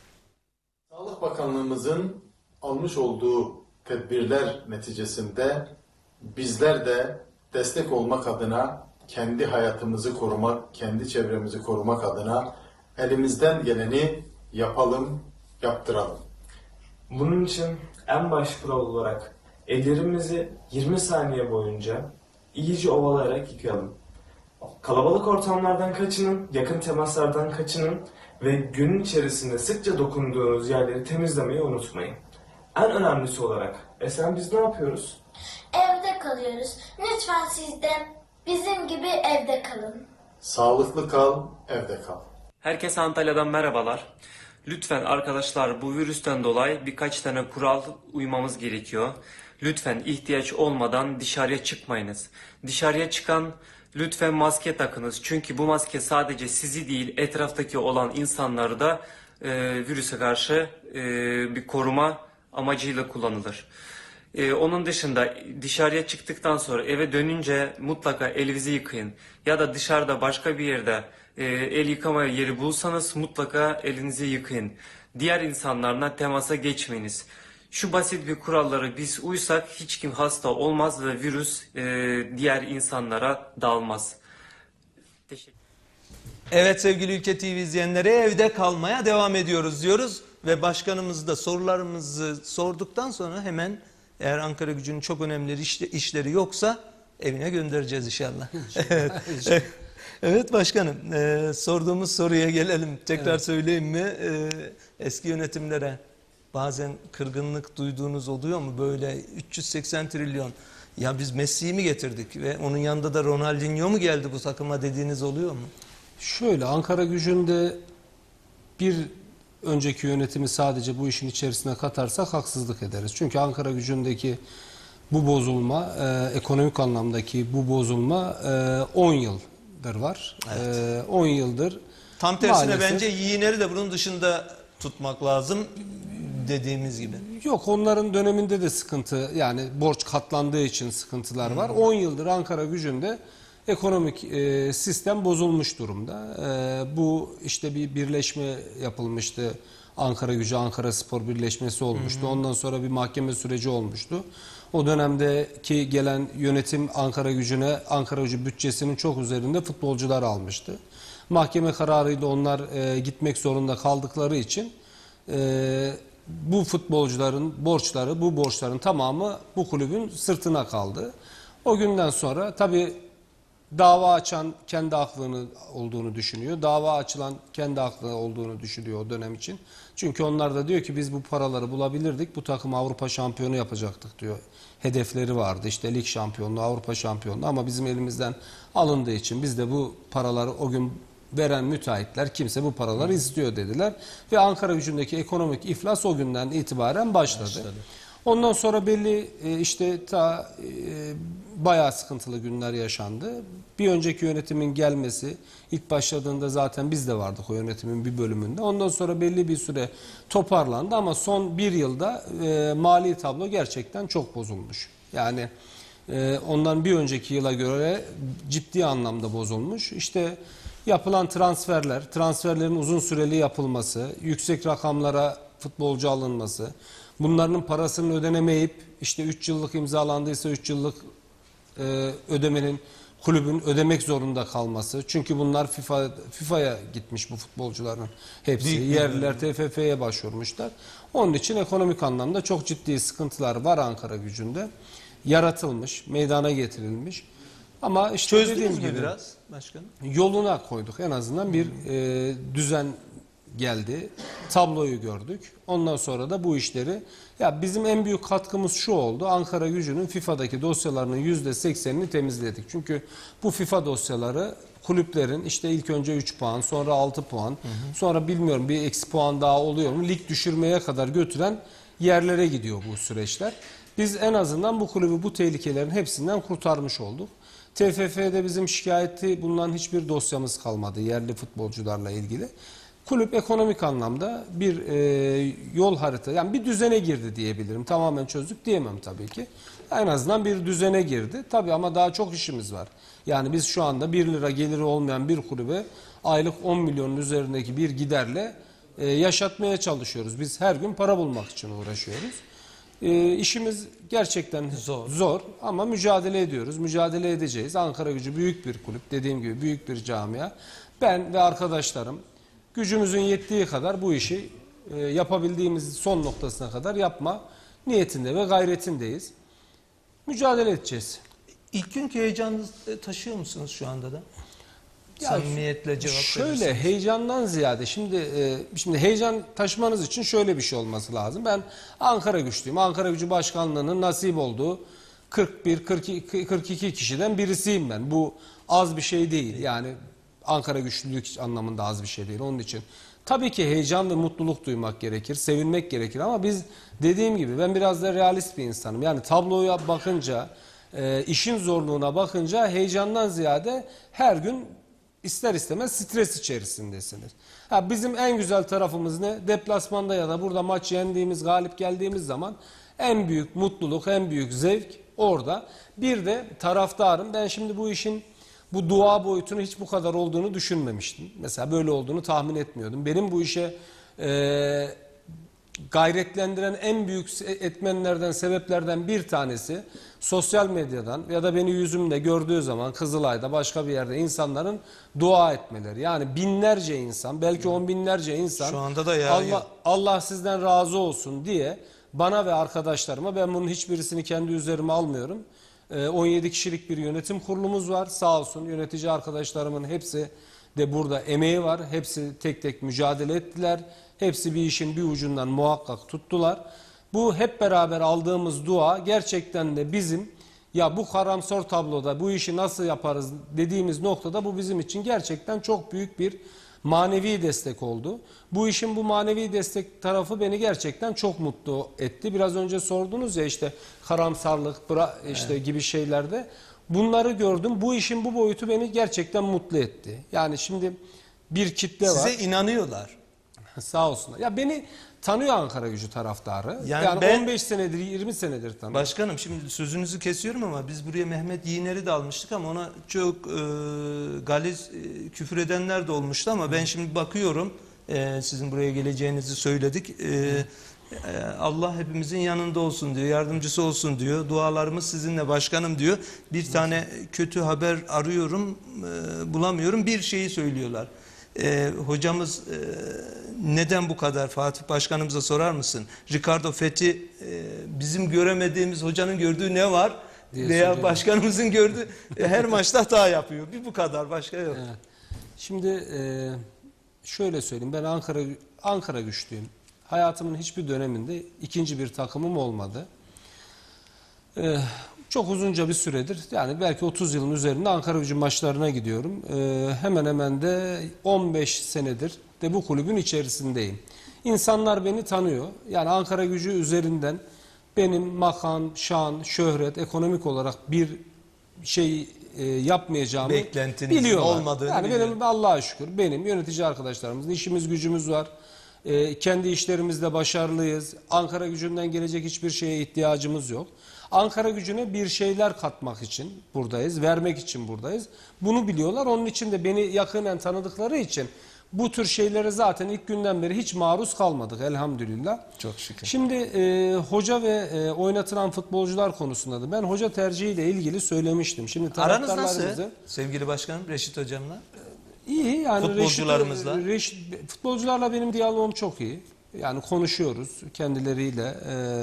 Sağlık Bakanlığımızın almış olduğu tedbirler neticesinde bizler de destek olmak adına kendi hayatımızı korumak, kendi çevremizi korumak adına elimizden geleni yapalım, yaptıralım. Bunun için en baş kural olarak ellerimizi yirmi saniye boyunca iyice ovalayarak yıkayalım. Kalabalık ortamlardan kaçının, yakın temaslardan kaçının ve gün içerisinde sıkça dokunduğunuz yerleri temizlemeyi unutmayın. En önemlisi olarak, Esen biz ne yapıyoruz? Evde kalıyoruz. Lütfen siz de Bizim gibi evde kalın. Sağlıklı kal, evde kal. Herkese Antalya'dan merhabalar. Lütfen arkadaşlar, bu virüsten dolayı birkaç tane kural uymamız gerekiyor. Lütfen ihtiyaç olmadan dışarıya çıkmayınız. Dışarıya çıkan lütfen maske takınız. Çünkü bu maske sadece sizi değil, etraftaki olan insanları da e, virüse karşı e, bir koruma amacıyla kullanılır. Ee, onun dışında dışarıya çıktıktan sonra eve dönünce mutlaka elinizi yıkayın. Ya da dışarıda başka bir yerde e, el yıkama yeri bulsanız mutlaka elinizi yıkayın. Diğer insanlarla temasa geçmeyiniz. Şu basit bir kuralları biz uysak hiç kim hasta olmaz ve virüs e, diğer insanlara dağılmaz. Teşekkür Evet sevgili Ülke T V izleyenleri, evde kalmaya devam ediyoruz diyoruz. Ve başkanımız da sorularımızı sorduktan sonra hemen, eğer Ankara Gücü'nün çok önemli işle, işleri yoksa evine göndereceğiz inşallah. Evet. Evet başkanım, e, sorduğumuz soruya gelelim. Tekrar evet. söyleyeyim mi? E, eski yönetimlere bazen kırgınlık duyduğunuz oluyor mu? Böyle üç yüz seksen trilyon, ya biz Messi'yi mi getirdik ve onun yanında da Ronaldinho mu geldi bu takıma dediğiniz oluyor mu? Şöyle, Ankara Gücü'nde bir önceki yönetimi sadece bu işin içerisine katarsak haksızlık ederiz. Çünkü Ankara Gücü'ndeki bu bozulma, e, ekonomik anlamdaki bu bozulma on yıldır var. Evet. on yıldır. Tam tersine maalesef, bence yiğinleri de bunun dışında tutmak lazım dediğimiz gibi. Yok, onların döneminde de sıkıntı, yani borç katlandığı için sıkıntılar var. on yıldır Ankara Gücü'nde ekonomik e, sistem bozulmuş durumda. E, bu işte bir birleşme yapılmıştı. Ankara Gücü, Ankara Spor birleşmesi olmuştu. Hı hı. Ondan sonra bir mahkeme süreci olmuştu. O dönemdeki gelen yönetim Ankara Gücü'ne, Ankara Gücü bütçesinin çok üzerinde futbolcular almıştı. Mahkeme kararıyla onlar e, gitmek zorunda kaldıkları için e, bu futbolcuların borçları, bu borçların tamamı bu kulübün sırtına kaldı. O günden sonra tabii dava açan kendi aklını olduğunu düşünüyor. Dava açılan kendi aklı olduğunu düşünüyor o dönem için. Çünkü onlar da diyor ki biz bu paraları bulabilirdik, bu takımı Avrupa şampiyonu yapacaktık diyor. Hedefleri vardı, işte lig şampiyonluğu, Avrupa şampiyonluğu, ama bizim elimizden alındığı için biz de bu paraları o gün veren müteahhitler kimse bu paraları istiyor dediler. Ve Ankara Gücü'ndeki ekonomik iflas o günden itibaren başladı. başladı. Ondan sonra belli işte ta e, bayağı sıkıntılı günler yaşandı. Bir önceki yönetimin gelmesi, ilk başladığında zaten biz de vardık o yönetimin bir bölümünde. Ondan sonra belli bir süre toparlandı ama son bir yılda e, mali tablo gerçekten çok bozulmuş. Yani e, ondan bir önceki yıla göre ciddi anlamda bozulmuş. İşte yapılan transferler, transferlerin uzun süreli yapılması, yüksek rakamlara futbolcu alınması, bunların parasının ödenemeyip işte üç yıllık imzalandıysa üç yıllık e, ödemenin kulübün ödemek zorunda kalması. Çünkü bunlar FIFA FIFA'ya gitmiş bu futbolcuların hepsi. Büyük yerliler T F F'ye başvurmuşlar. Onun için ekonomik anlamda çok ciddi sıkıntılar var Ankara Gücü'nde. Yaratılmış, meydana getirilmiş. Ama işte çözdünüz mü gibi, biraz başkanım? Yoluna koyduk. En azından bir e, düzen geldi. Tabloyu gördük. Ondan sonra da bu işleri, ya bizim en büyük katkımız şu oldu. Ankara Gücü'nün FIFA'daki dosyalarının yüzde seksenini temizledik. Çünkü bu FIFA dosyaları kulüplerin işte ilk önce üç puan, sonra altı puan, hı hı. sonra bilmiyorum bir eksi puan daha oluyor mu, lig düşürmeye kadar götüren yerlere gidiyor bu süreçler. Biz en azından bu kulübü bu tehlikelerin hepsinden kurtarmış olduk. T F F'de bizim şikayeti bulunan hiçbir dosyamız kalmadı yerli futbolcularla ilgili. Kulüp ekonomik anlamda bir e, yol harita, yani bir düzene girdi diyebilirim. Tamamen çözdük diyemem tabii ki. En azından bir düzene girdi. Tabii ama daha çok işimiz var. Yani biz şu anda bir lira geliri olmayan bir kulübe aylık on milyonun üzerindeki bir giderle e, yaşatmaya çalışıyoruz. Biz her gün para bulmak için uğraşıyoruz. E, işimiz gerçekten zor. zor ama mücadele ediyoruz. Mücadele edeceğiz. Ankara Gücü büyük bir kulüp. Dediğim gibi büyük bir camia. Ben ve arkadaşlarım gücümüzün yettiği kadar bu işi e, yapabildiğimiz son noktasına kadar yapma niyetinde ve gayretindeyiz. Mücadele edeceğiz. İlk günkü heyecanı taşıyor musunuz şu anda da? Ya samimiyetle cevap şöyle verirsiniz. Heyecandan ziyade şimdi e, şimdi heyecan taşımanız için şöyle bir şey olması lazım. Ben Ankara Güçlüyüm. Ankara Gücü Başkanlığı'nın nasip olduğu kırk bir kırk iki, kırk iki kişiden birisiyim ben. Bu az bir şey değil. Yani Ankara güçlülük anlamında az bir şey değil. Onun için tabii ki heyecan ve mutluluk duymak gerekir, sevinmek gerekir ama biz dediğim gibi ben biraz da realist bir insanım. Yani tabloya bakınca, e, işin zorluğuna bakınca heyecandan ziyade her gün ister istemez stres içerisindesiniz. Ha, bizim en güzel tarafımız ne? Deplasmanda ya da burada maç yendiğimiz, galip geldiğimiz zaman en büyük mutluluk, en büyük zevk orada. Bir de taraftarım. Ben şimdi bu işin bu dua boyutunu hiç bu kadar olduğunu düşünmemiştim. Mesela böyle olduğunu tahmin etmiyordum. Benim bu işe e, gayretlendiren en büyük etmenlerden, sebeplerden bir tanesi sosyal medyadan ya da beni yüzümde gördüğü zaman Kızılay'da başka bir yerde insanların dua etmeleri. Yani binlerce insan, belki on binlerce insan Şu anda da yağıyor. Allah, Allah sizden razı olsun diye bana ve arkadaşlarıma, ben bunun hiçbirisini kendi üzerime almıyorum. on yedi kişilik bir yönetim kurulumuz var. Sağ olsun yönetici arkadaşlarımın hepsi de burada emeği var. Hepsi tek tek mücadele ettiler. Hepsi bir işin bir ucundan muhakkak tuttular. Bu hep beraber aldığımız dua gerçekten de bizim ya bu karamsar tabloda bu işi nasıl yaparız dediğimiz noktada bu bizim için gerçekten çok büyük bir manevi destek oldu. Bu işin bu manevi destek tarafı beni gerçekten çok mutlu etti. Biraz önce sordunuz ya işte karamsarlık işte evet. gibi şeylerde. Bunları gördüm. Bu işin bu boyutu beni gerçekten mutlu etti. Yani şimdi bir kitle Size var. Size inanıyorlar. Sağ olsunlar. Ya beni tanıyor Ankara Gücü taraftarı. Yani, yani ben, on beş senedir, yirmi senedir tanıyor. Başkanım şimdi sözünüzü kesiyorum ama biz buraya Mehmet Yiğner'i de almıştık ama ona çok e, galiz e, küfür edenler de olmuştu ama ben şimdi bakıyorum e, sizin buraya geleceğinizi söyledik. E, e, Allah hepimizin yanında olsun diyor, yardımcısı olsun diyor. Dualarımız sizinle başkanım diyor. Bir tane kötü haber arıyorum, e, bulamıyorum. Bir şeyi söylüyorlar. Ee, hocamız e, neden bu kadar, Fatih Başkanımıza sorar mısın? Ricardo Fethi e, bizim göremediğimiz hocanın gördüğü ne var? Diye veya söyleyeyim. Başkanımızın gördüğü e, her maçta hata yapıyor. Bir bu kadar, başka yok. Evet. Şimdi e, şöyle söyleyeyim, ben Ankara Ankara güçlüyüm. Hayatımın hiçbir döneminde ikinci bir takımım olmadı. E, Çok uzunca bir süredir, yani belki otuz yılın üzerinde Ankara Gücü maçlarına gidiyorum. Ee, hemen hemen de on beş senedir de bu kulübün içerisindeyim. İnsanlar beni tanıyor. Yani Ankara Gücü üzerinden benim makam, şan, şöhret, ekonomik olarak bir şey e, yapmayacağımı Beklentinizin biliyorlar. olmadığını yani biliyorum. benim Allah'a şükür benim yönetici arkadaşlarımızın işimiz gücümüz var. E, kendi işlerimizde başarılıyız. Ankara Gücü'nden gelecek hiçbir şeye ihtiyacımız yok. Ankara Gücü'ne bir şeyler katmak için buradayız, vermek için buradayız. Bunu biliyorlar. Onun için de beni yakinen tanıdıkları için bu tür şeylere zaten ilk günden beri hiç maruz kalmadık elhamdülillah. Çok şükür. Şimdi e, hoca ve e, oynatılan futbolcular konusunda da ben hoca tercihiyle ilgili söylemiştim. Şimdi Aranız nasıl taraftarlarımızı sevgili başkanım Reşit hocamla? iyi yani Futbolcularımızla? Reşit, Reşit, futbolcularla benim diyalogum çok iyi. Yani konuşuyoruz kendileriyle.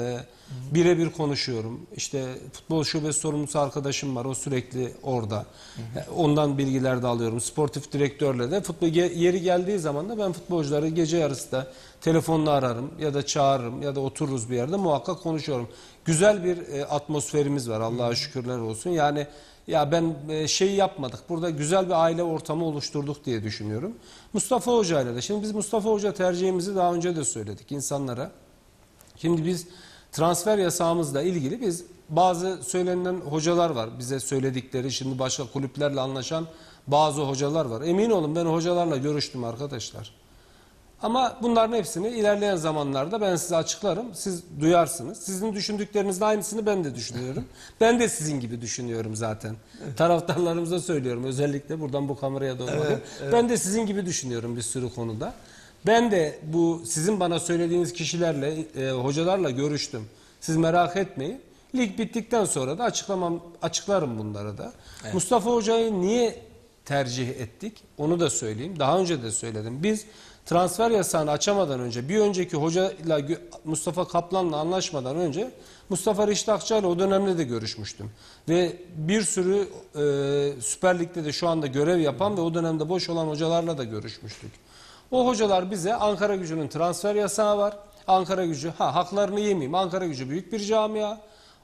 E, birebir konuşuyorum. İşte futbol şubesi sorumlusu arkadaşım var. O sürekli orada. Hı hı. Ondan bilgiler de alıyorum. Sportif direktörle de futbol yeri geldiği zaman da ben futbolcuları gece yarısı da telefonla ararım ya da çağırırım ya da otururuz bir yerde muhakkak konuşuyorum. Güzel bir e, atmosferimiz var. Allah'a şükürler olsun. Yani ya ben e, şey yapmadık. Burada güzel bir aile ortamı oluşturduk diye düşünüyorum. Mustafa Hoca ile de. Şimdi biz Mustafa Hoca tercihimizi daha önce de söyledik insanlara. Şimdi biz transfer yasağımızla ilgili biz bazı söylenen hocalar var. Bize söyledikleri şimdi başka kulüplerle anlaşan bazı hocalar var. Emin olun ben hocalarla görüştüm arkadaşlar. Ama bunların hepsini ilerleyen zamanlarda ben size açıklarım. Siz duyarsınız. Sizin düşündüklerinizin aynısını ben de düşünüyorum. Ben de sizin gibi düşünüyorum zaten. Taraftarlarımıza söylüyorum. Özellikle buradan bu kameraya doğru. Evet, evet. Ben de sizin gibi düşünüyorum bir sürü konuda. Ben de bu sizin bana söylediğiniz kişilerle, e, hocalarla görüştüm. Siz merak etmeyin. Lig bittikten sonra da açıklamam, açıklarım bunları da. Evet. Mustafa Hoca'yı niye tercih ettik? Onu da söyleyeyim. Daha önce de söyledim. Biz transfer yasağını açamadan önce, bir önceki hocayla Mustafa Kaplan'la anlaşmadan önce Mustafa Reşit Akçay'la o dönemde de görüşmüştüm. Ve bir sürü e, Süper Lig'de de şu anda görev yapan ve o dönemde boş olan hocalarla da görüşmüştük. O hocalar bize Ankara Gücü'nün transfer yasağı var. Ankara Gücü, ha haklarını yemeyeyim. Ankara Gücü büyük bir camia.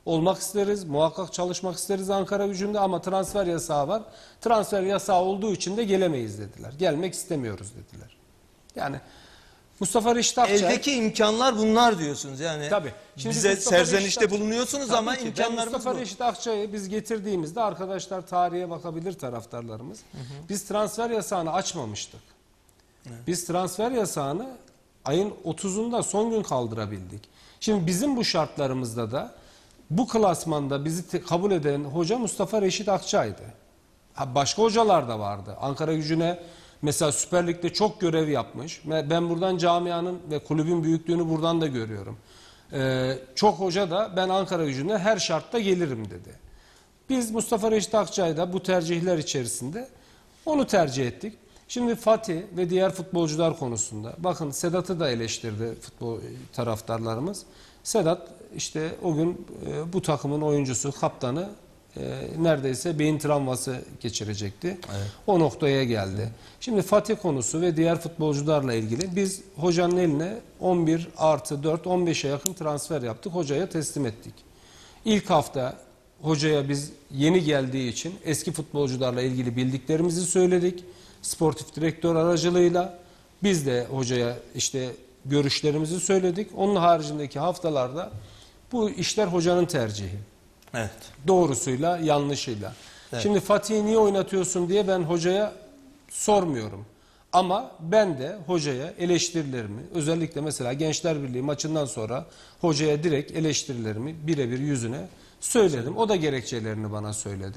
olmak isteriz. Muhakkak çalışmak isteriz Ankaragücü'nde ama transfer yasağı var. Transfer yasağı olduğu için de gelemeyiz dediler. Gelmek istemiyoruz dediler. Yani Mustafa Reşit Akçay... Eldeki imkanlar bunlar diyorsunuz yani. Tabii. Şimdi bize Mustafa serzenişte Reşit- bulunuyorsunuz Tabii ama ki. Ben imkanlarımız Mustafa bu. Reşit Akçay'ı biz getirdiğimizde arkadaşlar tarihe bakabilir taraftarlarımız. Hı hı. Biz transfer yasağını açmamıştık. Evet. Biz transfer yasağını ayın otuzunda son gün kaldırabildik. Şimdi bizim bu şartlarımızda da bu klasmanda bizi kabul eden hoca Mustafa Reşit Akçay'dı. Ha, başka hocalar da vardı. Ankaragücü'ne mesela Süper Lig'de çok görev yapmış. Ben buradan camianın ve kulübün büyüklüğünü buradan da görüyorum. Ee, çok hoca da ben Ankaragücü'ne her şartta gelirim dedi. Biz Mustafa Reşit Akçay'da bu tercihler içerisinde onu tercih ettik. Şimdi Fatih ve diğer futbolcular konusunda bakın Sedat'ı da eleştirdi futbol taraftarlarımız. Sedat işte o gün e, bu takımın oyuncusu, kaptanı e, neredeyse beyin travması geçirecekti. Evet. O noktaya geldi. Evet. Şimdi Fatih konusu ve diğer futbolcularla ilgili biz hocanın eline on bir artı dört on beşe yakın transfer yaptık. Hocaya teslim ettik. İlk hafta hocaya biz yeni geldiği için eski futbolcularla ilgili bildiklerimizi söyledik. Sportif direktör aracılığıyla biz de hocaya işte görüşlerimizi söyledik. Onun haricindeki haftalarda bu işler hocanın tercihi. Evet. Doğrusuyla, yanlışıyla. Evet. Şimdi Fatih'i niye oynatıyorsun diye ben hocaya sormuyorum. Ama ben de hocaya eleştirilerimi, özellikle mesela Gençler Birliği maçından sonra hocaya direkt eleştirilerimi birebir yüzüne söyledim. O da gerekçelerini bana söyledi.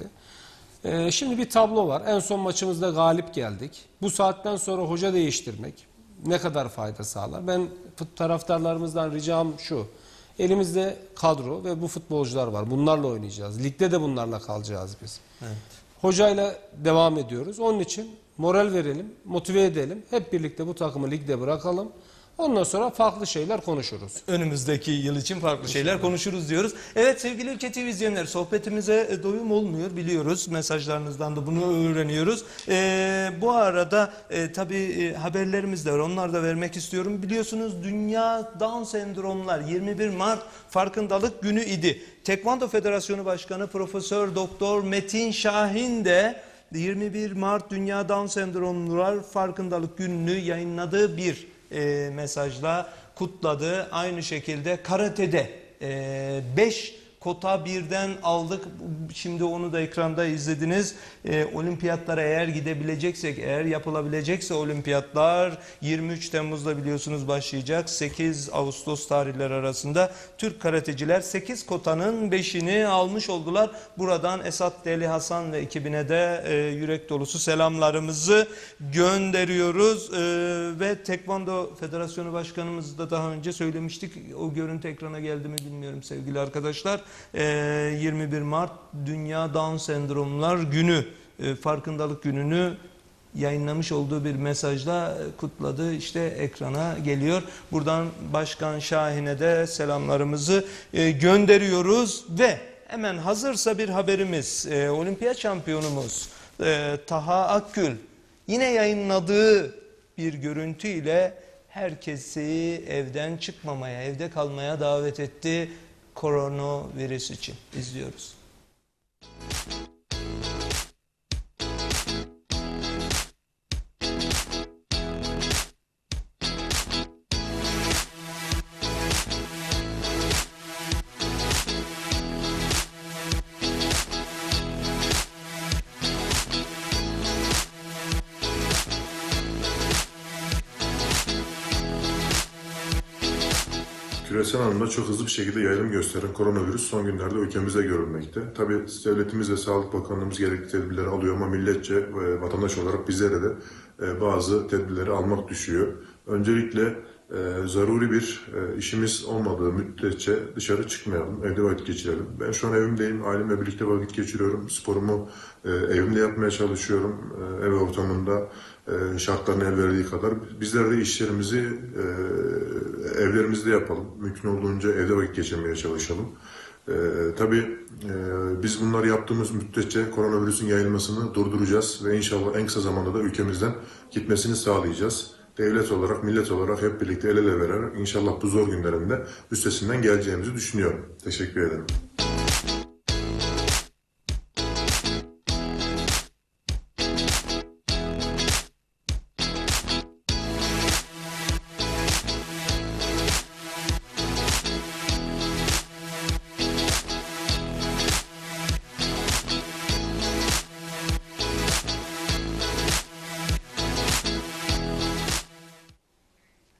Ee, şimdi bir tablo var. En son maçımızda galip geldik. Bu saatten sonra hoca değiştirmek ne kadar fayda sağlar? Ben taraftarlarımızdan ricam şu. Elimizde kadro ve bu futbolcular var. Bunlarla oynayacağız. Ligde de bunlarla kalacağız biz. Evet. Hocayla devam ediyoruz. Onun için moral verelim, motive edelim. Hep birlikte bu takımı ligde bırakalım. Ondan sonra farklı şeyler konuşuruz. Önümüzdeki yıl için farklı şeyler konuşuruz diyoruz. Evet sevgili Ülke T V izleyenleri, sohbetimize doyum olmuyor biliyoruz. Mesajlarınızdan da bunu öğreniyoruz. Ee, bu arada e, tabii e, haberlerimiz de var. Onları da vermek istiyorum. Biliyorsunuz Dünya Down Sendromlar yirmi bir Mart Farkındalık Günü idi. Tekvando Federasyonu Başkanı Profesör Doktor Metin Şahin de yirmi bir Mart Dünya Down Sendromlar Farkındalık Günü'nü yayınladığı bir E, mesajla kutladı. Aynı şekilde karatede beş e, kota birden aldık. Şimdi onu da ekranda izlediniz. E, olimpiyatlara eğer gidebileceksek, eğer yapılabilecekse olimpiyatlar yirmi üç Temmuz'da biliyorsunuz başlayacak. sekiz Ağustos tarihleri arasında Türk karateciler sekiz kotanın beşini almış oldular. Buradan Esat Deli Hasan ve ekibine de e, yürek dolusu selamlarımızı gönderiyoruz. E, ve Tekvando Federasyonu Başkanımız da daha önce söylemiştik. O görüntü ekrana geldi mi bilmiyorum sevgili arkadaşlar. yirmi bir Mart Dünya Down Sendromlar Günü, farkındalık gününü yayınlamış olduğu bir mesajla kutladı. İşte ekrana geliyor. Buradan Başkan Şahin'e de selamlarımızı gönderiyoruz ve hemen hazırsa bir haberimiz. Olimpiyat şampiyonumuz Taha Akgül yine yayınladığı bir görüntüyle herkesi evden çıkmamaya, evde kalmaya davet etti. Koronavirüs için izliyoruz. Küresel anlamda çok hızlı bir şekilde yayılım gösteren koronavirüs son günlerde ülkemizde görülmekte. Tabii devletimiz ve Sağlık Bakanlığımız gerekli tedbirleri alıyor ama milletçe ve vatandaş olarak bizlere de bazı tedbirleri almak düşüyor. Öncelikle e, zaruri bir e, işimiz olmadığı müddetçe dışarı çıkmayalım, evde vakit geçirelim. Ben şu an evimdeyim, ailemle birlikte vakit geçiriyorum. Sporumu e, evimde yapmaya çalışıyorum, e, ev ortamında e, şartların el verdiği kadar. Bizler de işlerimizi e, evlerimizde yapalım. Mümkün olduğunca evde vakit geçirmeye çalışalım. Ee, tabii e, biz bunları yaptığımız müddetçe koronavirüsün yayılmasını durduracağız ve inşallah en kısa zamanda da ülkemizden gitmesini sağlayacağız. Devlet olarak, millet olarak hep birlikte el ele vererek inşallah bu zor günlerinde üstesinden geleceğimizi düşünüyorum. Teşekkür ederim.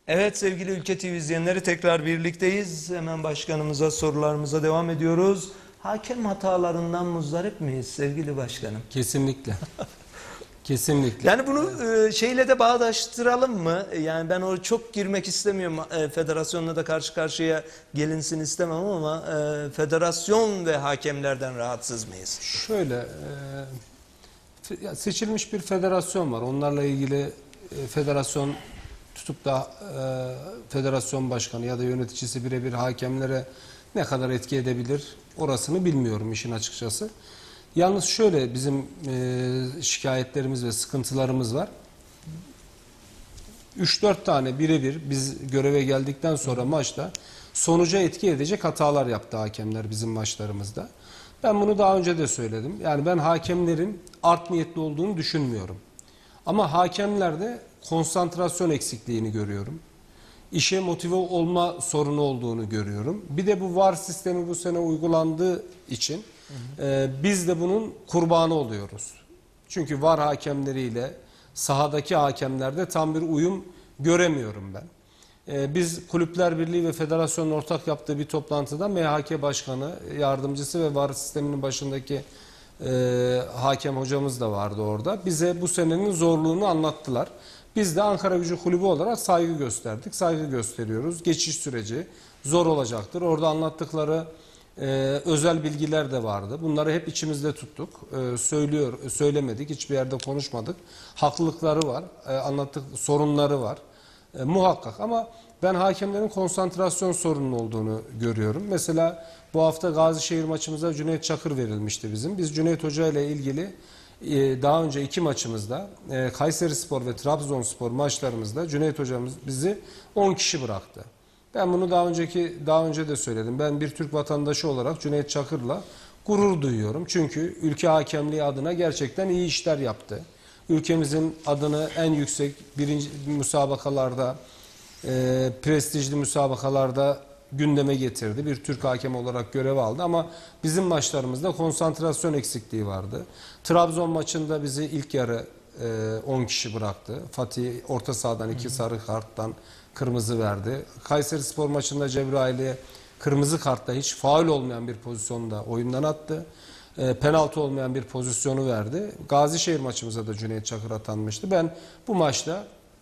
Evet sevgili Ülke T V izleyenleri, tekrar birlikteyiz. Hemen başkanımıza sorularımıza devam ediyoruz. Hakem hatalarından muzdarip miyiz sevgili başkanım? Kesinlikle. Kesinlikle. Yani bunu e, şeyle de bağdaştıralım mı? Yani ben o çok girmek istemiyorum. E, federasyonla da karşı karşıya gelinsin istemem ama e, federasyon ve hakemlerden rahatsız mıyız? Şöyle, e, seçilmiş bir federasyon var. Onlarla ilgili e, federasyon tutup da e, federasyon başkanı ya da yöneticisi birebir hakemlere ne kadar etki edebilir orasını bilmiyorum işin açıkçası. Yalnız şöyle bizim e, şikayetlerimiz ve sıkıntılarımız var. üç dört tane birebir biz göreve geldikten sonra maçta sonuca etki edecek hatalar yaptı hakemler bizim maçlarımızda. Ben bunu daha önce de söyledim. Yani ben hakemlerin art niyetli olduğunu düşünmüyorum. Ama hakemlerde konsantrasyon eksikliğini görüyorum. İşe motive olma sorunu olduğunu görüyorum. Bir de bu V A R sistemi bu sene uygulandığı için hı hı. E, biz de bunun kurbanı oluyoruz. Çünkü V A R hakemleriyle sahadaki hakemlerde tam bir uyum göremiyorum ben. E, biz Kulüpler Birliği ve Federasyon'un ortak yaptığı bir toplantıda M H K Başkanı, yardımcısı ve V A R sisteminin başındaki e, hakem hocamız da vardı orada. Bize bu senenin zorluğunu anlattılar. Biz de Ankara Gücü Kulübü olarak saygı gösterdik, saygı gösteriyoruz. Geçiş süreci zor olacaktır. Orada anlattıkları e, özel bilgiler de vardı. Bunları hep içimizde tuttuk. E, söylüyor, söylemedik, hiçbir yerde konuşmadık. Haklılıkları var, e, anlattık sorunları var. E, muhakkak ama ben hakemlerin konsantrasyon sorunun olduğunu görüyorum. Mesela bu hafta Gazişehir maçımıza Cüneyt Çakır verilmişti bizim. Biz Cüneyt Hoca ile ilgili daha önce iki maçımızda Kayserispor ve Trabzonspor maçlarımızda Cüneyt hocamız bizi on kişi bıraktı. Ben bunu daha önceki daha önce de söyledim. Ben bir Türk vatandaşı olarak Cüneyt Çakır'la gurur duyuyorum. Çünkü ülke hakemliği adına gerçekten iyi işler yaptı. Ülkemizin adını en yüksek birinci müsabakalarda, e, prestijli müsabakalarda gündeme getirdi. Bir Türk hakem olarak görev aldı ama bizim maçlarımızda konsantrasyon eksikliği vardı. Trabzon maçında bizi ilk yarı on kişi bıraktı. Fatih orta sahadan iki sarı karttan kırmızı verdi. Kayserispor maçında Cebrail'i kırmızı kartla hiç faul olmayan bir pozisyonda oyundan attı. E, penaltı olmayan bir pozisyonu verdi. Gazişehir maçımıza da Cüneyt Çakır atanmıştı. Ben bu maçta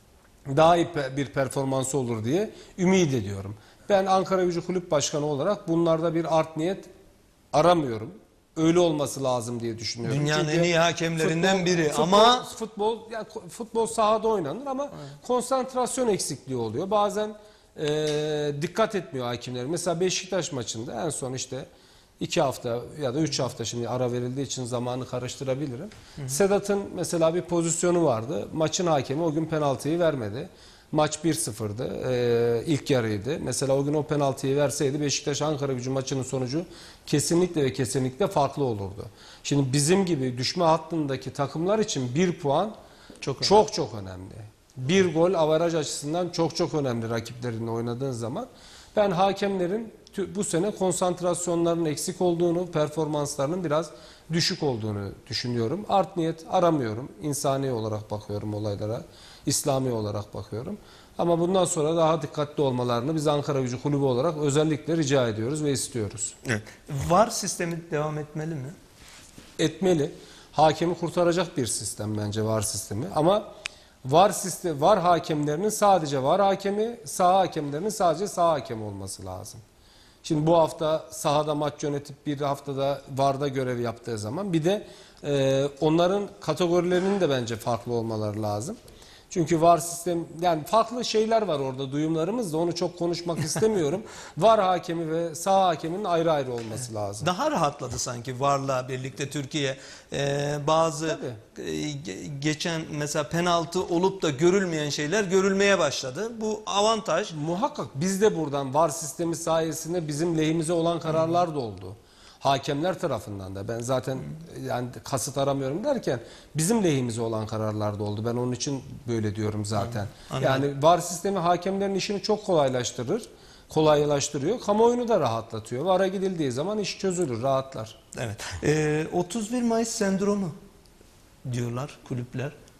daha iyi bir performansı olur diye ümit ediyorum. Ben Ankara Gücü Kulüp Başkanı olarak bunlarda bir art niyet aramıyorum. Öyle olması lazım diye düşünüyorum. Dünyanın Çünkü en iyi hakemlerinden futbol, biri futbol, ama futbol yani futbol sahada oynanır ama evet. konsantrasyon eksikliği oluyor. Bazen e, dikkat etmiyor hakemler. Mesela Beşiktaş maçında en son işte iki hafta ya da üç hafta şimdi ara verildiği için zamanı karıştırabilirim. Hı hı. Sedat'ın mesela bir pozisyonu vardı. Maçın hakemi o gün penaltıyı vermedi. Maç bir sıfırdı. Ee, ilk yarıydı. Mesela o gün o penaltıyı verseydi Beşiktaş Ankara Gücü maçının sonucu kesinlikle ve kesinlikle farklı olurdu. Şimdi bizim gibi düşme hattındaki takımlar için bir puan çok önemli. çok çok önemli. Bir gol avaraj açısından çok çok önemli rakiplerinle oynadığın zaman. Ben hakemlerin bu sene konsantrasyonlarının eksik olduğunu, performanslarının biraz düşük olduğunu düşünüyorum. Art niyet aramıyorum. İnsani olarak bakıyorum olaylara. İslami olarak bakıyorum. Ama bundan sonra daha dikkatli olmalarını biz Ankara Gücü Kulübü olarak özellikle rica ediyoruz ve istiyoruz. Evet. V A R sistemi devam etmeli mi? Etmeli. Hakemi kurtaracak bir sistem bence V A R sistemi. Ama V A R sistemi, V A R hakemlerinin sadece V A R hakemi, saha hakemlerinin sadece saha hakemi olması lazım. Şimdi bu hafta sahada maç yönetip bir haftada V A R'da görev yaptığı zaman bir de e, onların kategorilerinin de bence farklı olmaları lazım. Çünkü V A R sistem yani farklı şeyler var orada duyumlarımız da onu çok konuşmak istemiyorum. V A R hakemi ve saha hakeminin ayrı ayrı olması lazım. Daha rahatladı sanki V A R'la birlikte Türkiye. Ee, bazı e, geçen mesela penaltı olup da görülmeyen şeyler görülmeye başladı. Bu avantaj. Muhakkak biz de buradan V A R sistemi sayesinde bizim lehimize olan kararlar da oldu. Hakemler tarafından da ben zaten yani kasıt aramıyorum derken bizim lehimize olan kararlar da oldu. Ben onun için böyle diyorum zaten. Anladım. Yani V A R sistemi hakemlerin işini çok kolaylaştırır. Kolaylaştırıyor. Kamuoyunu da rahatlatıyor. V A R'a gidildiği zaman iş çözülür, rahatlar. Evet. Ee, otuz bir Mayıs sendromu diyorlar kulüpler.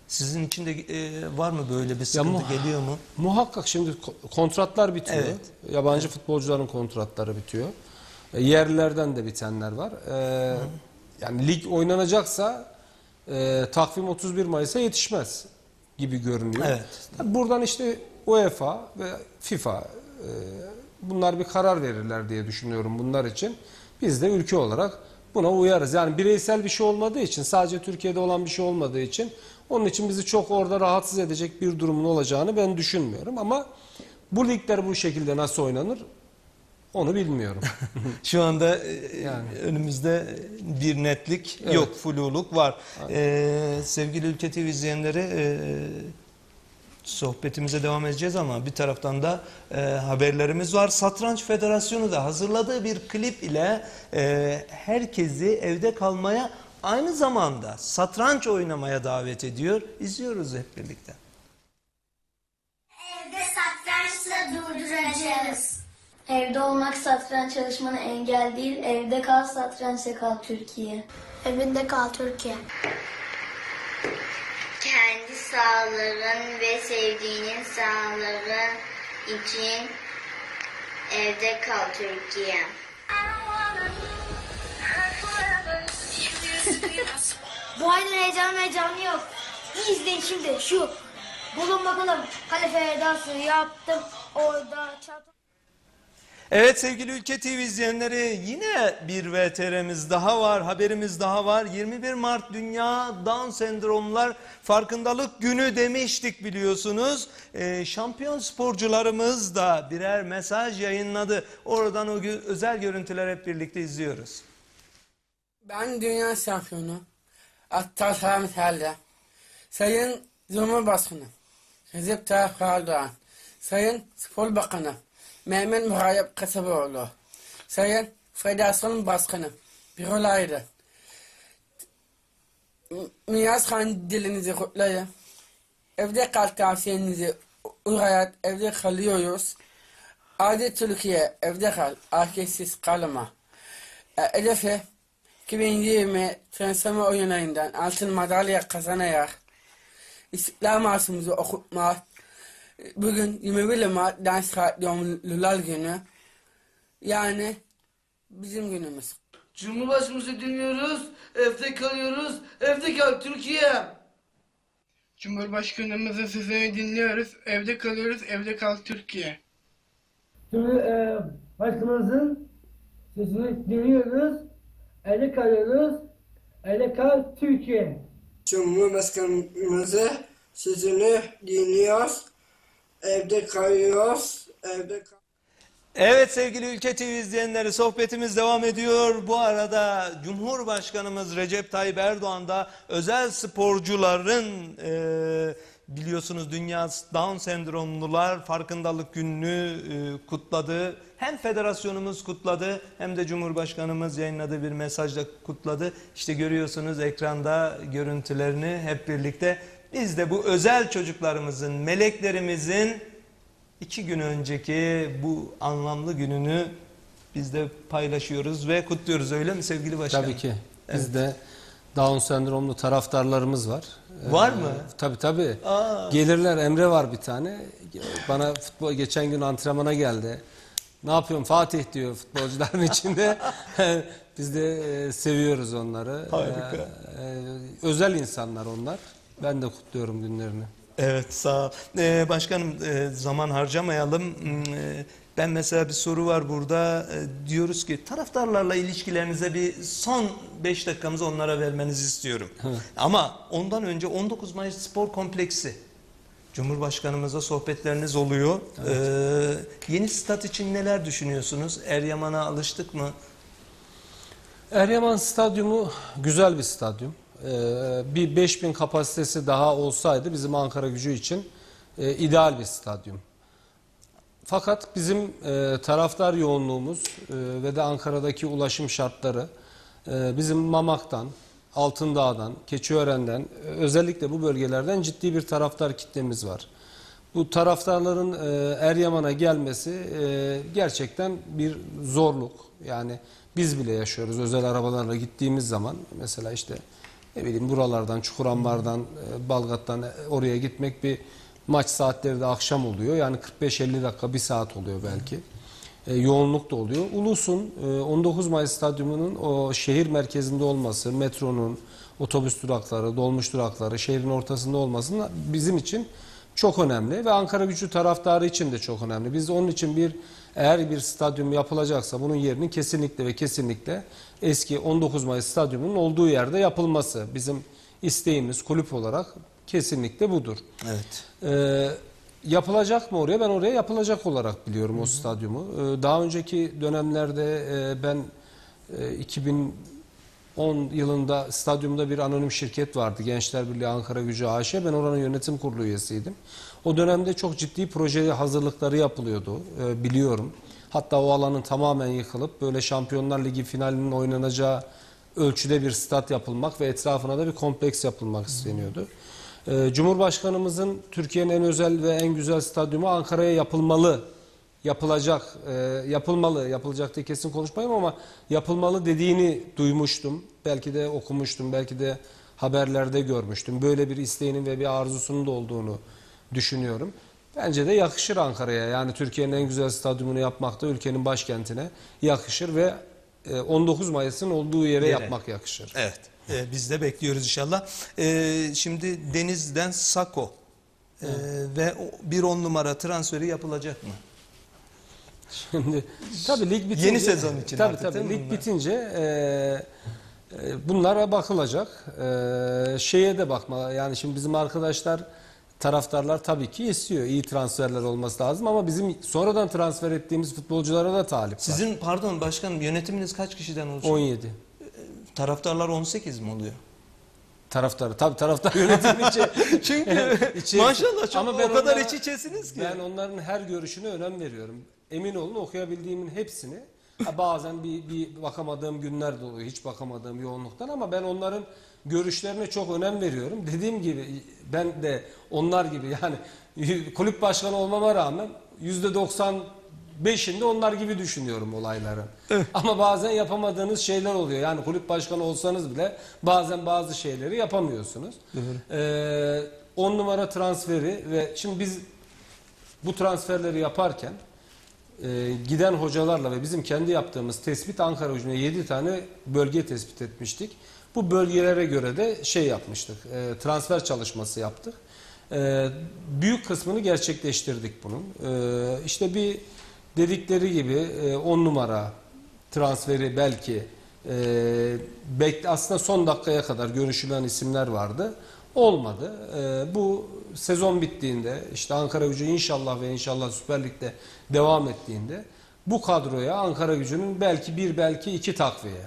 Sizin için de e, var mı böyle bir sıkıntı, mu- geliyor mu? Muhakkak şimdi ko- kontratlar bitiyor. Evet. Yabancı futbolcuların kontratları bitiyor. E, yerlilerden de bitenler var. E, yani lig oynanacaksa e, takvim otuz bir Mayıs'a yetişmez gibi görünüyor. Evet. Tabii buradan işte UEFA ve FIFA e, bunlar bir karar verirler diye düşünüyorum bunlar için. Biz de ülke olarak buna uyarız. Yani bireysel bir şey olmadığı için, sadece Türkiye'de olan bir şey olmadığı için, onun için bizi çok orada rahatsız edecek bir durumun olacağını ben düşünmüyorum. Ama bu ligler bu şekilde nasıl oynanır onu bilmiyorum. Şu anda e, Yani. önümüzde bir netlik Evet. yok, fluluk var. E, sevgili Ülke T V izleyenleri, e, sohbetimize devam edeceğiz ama bir taraftan da e, haberlerimiz var. Satranç Federasyonu da hazırladığı bir klip ile e, herkesi evde kalmaya, aynı zamanda satranç oynamaya davet ediyor. İzliyoruz hep birlikte. Evde satrançla durduracağız. Evde olmak satranç çalışmana engel değil. Evde kal, satrançla kal Türkiye. Evinde kal Türkiye. Kendi sağlığın ve sevdiğinin sağlığı için evde kal Türkiye. Bu aydan heyecan heyecanı yok. İyi izleyin şimdi şu. Bulun bakalım. Kale ferdası yaptım. Orada çat. Evet sevgili Ülke T V izleyenleri, yine bir V T R'miz daha var, haberimiz daha var. yirmi bir Mart Dünya Down Sendromlar Farkındalık Günü demiştik biliyorsunuz. Ee, şampiyon sporcularımız da birer mesaj yayınladı. Oradan o gö- özel görüntüler hep birlikte izliyoruz. Ben dünya şampiyonu Attar Hamitel'de Sayın Cumhurbaşkanı Recep Tayyip Erdoğan, Sayın Spor Bakanı Mehmet Muharrem Kasaboğlu, Sayın Federasyon Başkanı Birol Aydın, Miyaz Kandilinizi kutlayın. Evde kal tavsiyenizi uğrayarak evde kalıyoruz. Adi Türkiye, evde kal, herkessiz kalma. Hedefi iki bin yirmi transforme oyunlarından altın madalya kazanarak İstiklal Marşımızı okutmak. Bugün yirmi bir Mart Dans Katliamlılar Günü. Yani bizim günümüz. Cumhurbaşkanımızı dinliyoruz, evde kalıyoruz, evde kal Türkiye. Cumhurbaşkanımızın sözünü dinliyoruz, evde kalıyoruz, evde kal Türkiye. Cumhurbaşkanımızın sözünü dinliyoruz, evde kalıyoruz, evde kal Türkiye. Cumhurbaşkanımızın sözünü dinliyoruz, evde kalıyoruz, evde kal. Evet sevgili Ülke T V izleyenleri, sohbetimiz devam ediyor. Bu arada Cumhurbaşkanımız Recep Tayyip Erdoğan da özel sporcuların e, biliyorsunuz Dünya Down Sendromlular Farkındalık Günü'nü e, kutladı. Hem federasyonumuz kutladı hem de Cumhurbaşkanımız yayınladığı bir mesajla kutladı. İşte görüyorsunuz ekranda görüntülerini hep birlikte. Biz de bu özel çocuklarımızın, meleklerimizin İki gün önceki bu anlamlı gününü biz de paylaşıyoruz ve kutluyoruz, öyle mi sevgili başkanım? Tabii ki. Bizde Down sendromlu taraftarlarımız var. Var Ee, mı? Tabii tabii. Aa. Gelirler, Emre var bir tane. Bana futbol geçen gün antrenmana geldi. Ne yapıyorsun Fatih diyor futbolcuların içinde. Biz de e, seviyoruz onları. Harika. Ee, e, özel insanlar onlar. Ben de kutluyorum günlerini. Evet, sağ ol. Ee, başkanım e, zaman harcamayalım. Hmm, e, Ben mesela bir soru var burada. E, diyoruz ki taraftarlarla ilişkilerinize bir son beş dakikamızı onlara vermenizi istiyorum. Ama ondan önce on dokuz Mayıs Spor Kompleksi. Cumhurbaşkanımızla sohbetleriniz oluyor. Evet. Ee, yeni stat için neler düşünüyorsunuz? Eryaman'a alıştık mı? Eryaman Stadyumu güzel bir stadyum. Ee, bir beş bin kapasitesi daha olsaydı bizim Ankara Gücü için e, ideal bir stadyum. Fakat bizim e, taraftar yoğunluğumuz e, ve de Ankara'daki ulaşım şartları e, bizim Mamak'tan, Altındağ'dan, Keçiören'den, e, özellikle bu bölgelerden ciddi bir taraftar kitlemiz var. Bu taraftarların e, Eryaman'a gelmesi e, gerçekten bir zorluk. Yani biz bile yaşıyoruz özel arabalarla gittiğimiz zaman. Mesela işte ne bileyim buralardan, Çukurambar'dan, e, Balgat'tan e, oraya gitmek bir maç saatleri de akşam oluyor. Yani kırk beş elli dakika, bir saat oluyor belki. E, yoğunluk da oluyor. Ulus'un e, on dokuz Mayıs Stadyumu'nun o şehir merkezinde olması, metronun, otobüs durakları, dolmuş durakları şehrin ortasında olması bizim için çok önemli ve Ankaragücü taraftarı için de çok önemli. Biz onun için bir eğer bir stadyum yapılacaksa bunun yerinin kesinlikle ve kesinlikle eski on dokuz Mayıs Stadyumu'nun olduğu yerde yapılması bizim isteğimiz kulüp olarak kesinlikle budur. Evet. Ee, yapılacak mı oraya? Ben oraya yapılacak olarak biliyorum, hı hı, o stadyumu. Ee, daha önceki dönemlerde e, ben e, iki bin on yılında stadyumda bir anonim şirket vardı. Gençler Birliği Ankaragücü A Ş. Ben oranın yönetim kurulu üyesiydim. O dönemde çok ciddi proje hazırlıkları yapılıyordu. E, biliyorum. Hatta o alanın tamamen yıkılıp böyle Şampiyonlar Ligi finalinin oynanacağı ölçüde bir stat yapılmak ve etrafına da bir kompleks yapılmak isteniyordu. E, Cumhurbaşkanımızın Türkiye'nin en özel ve en güzel stadyumu Ankara'ya yapılmalı, yapılacak, e, yapılmalı, yapılacak diye kesin konuşmayayım ama yapılmalı dediğini duymuştum. Belki de okumuştum, belki de haberlerde görmüştüm. Böyle bir isteğinin ve bir arzusunun da olduğunu düşünüyorum. Bence de yakışır Ankara'ya. Yani Türkiye'nin en güzel stadyumunu yapmak da ülkenin başkentine yakışır ve on dokuz Mayıs'ın olduğu yere, yere yapmak yakışır. Evet. Ee, biz de bekliyoruz inşallah. Ee, şimdi Deniz'den Sako ee, ve bir on numara transferi yapılacak mı? Şimdi tabii lig bitince yeni sezon için tabii artık, tabii lig bunlar? bitince e, e, bunlara bakılacak. E, şeye de bakma. Yani şimdi bizim arkadaşlar, taraftarlar tabii ki istiyor. İyi transferler olması lazım ama bizim sonradan transfer ettiğimiz futbolculara da talip var. Sizin pardon başkanım yönetiminiz kaç kişiden oluşuyor? on yedi. Taraftarlar on sekiz mi oluyor? Taraftarı tabii taraftar yönetimi içi. Çünkü içi, maşallah çok ama ben o kadar onlara, iç içesiniz ki. Ben onların her görüşüne önem veriyorum. Emin olun okuyabildiğimin hepsini. Ha, bazen bir, bir bakamadığım günler de oluyor. Hiç bakamadığım yoğunluktan ama ben onların görüşlerine çok önem veriyorum. Dediğim gibi ben de onlar gibi yani kulüp başkanı olmama rağmen yüzde doksan beşinde onlar gibi düşünüyorum olayların. Evet. Ama bazen yapamadığınız şeyler oluyor. Yani kulüp başkanı olsanız bile bazen bazı şeyleri yapamıyorsunuz. Ee, on numara transferi ve şimdi biz bu transferleri yaparken e, giden hocalarla ve bizim kendi yaptığımız tespit Ankaragücü'ne yedi tane bölge tespit etmiştik. Bu bölgelere göre de şey yapmıştık. E, transfer çalışması yaptık. E, büyük kısmını gerçekleştirdik bunun. E, işte bir dedikleri gibi on numara transferi belki e, bekle, aslında son dakikaya kadar görüşülen isimler vardı. Olmadı. E, bu sezon bittiğinde işte Ankaragücü inşallah ve inşallah Süper Lig'de devam ettiğinde bu kadroya Ankaragücü'nün belki bir belki iki takviye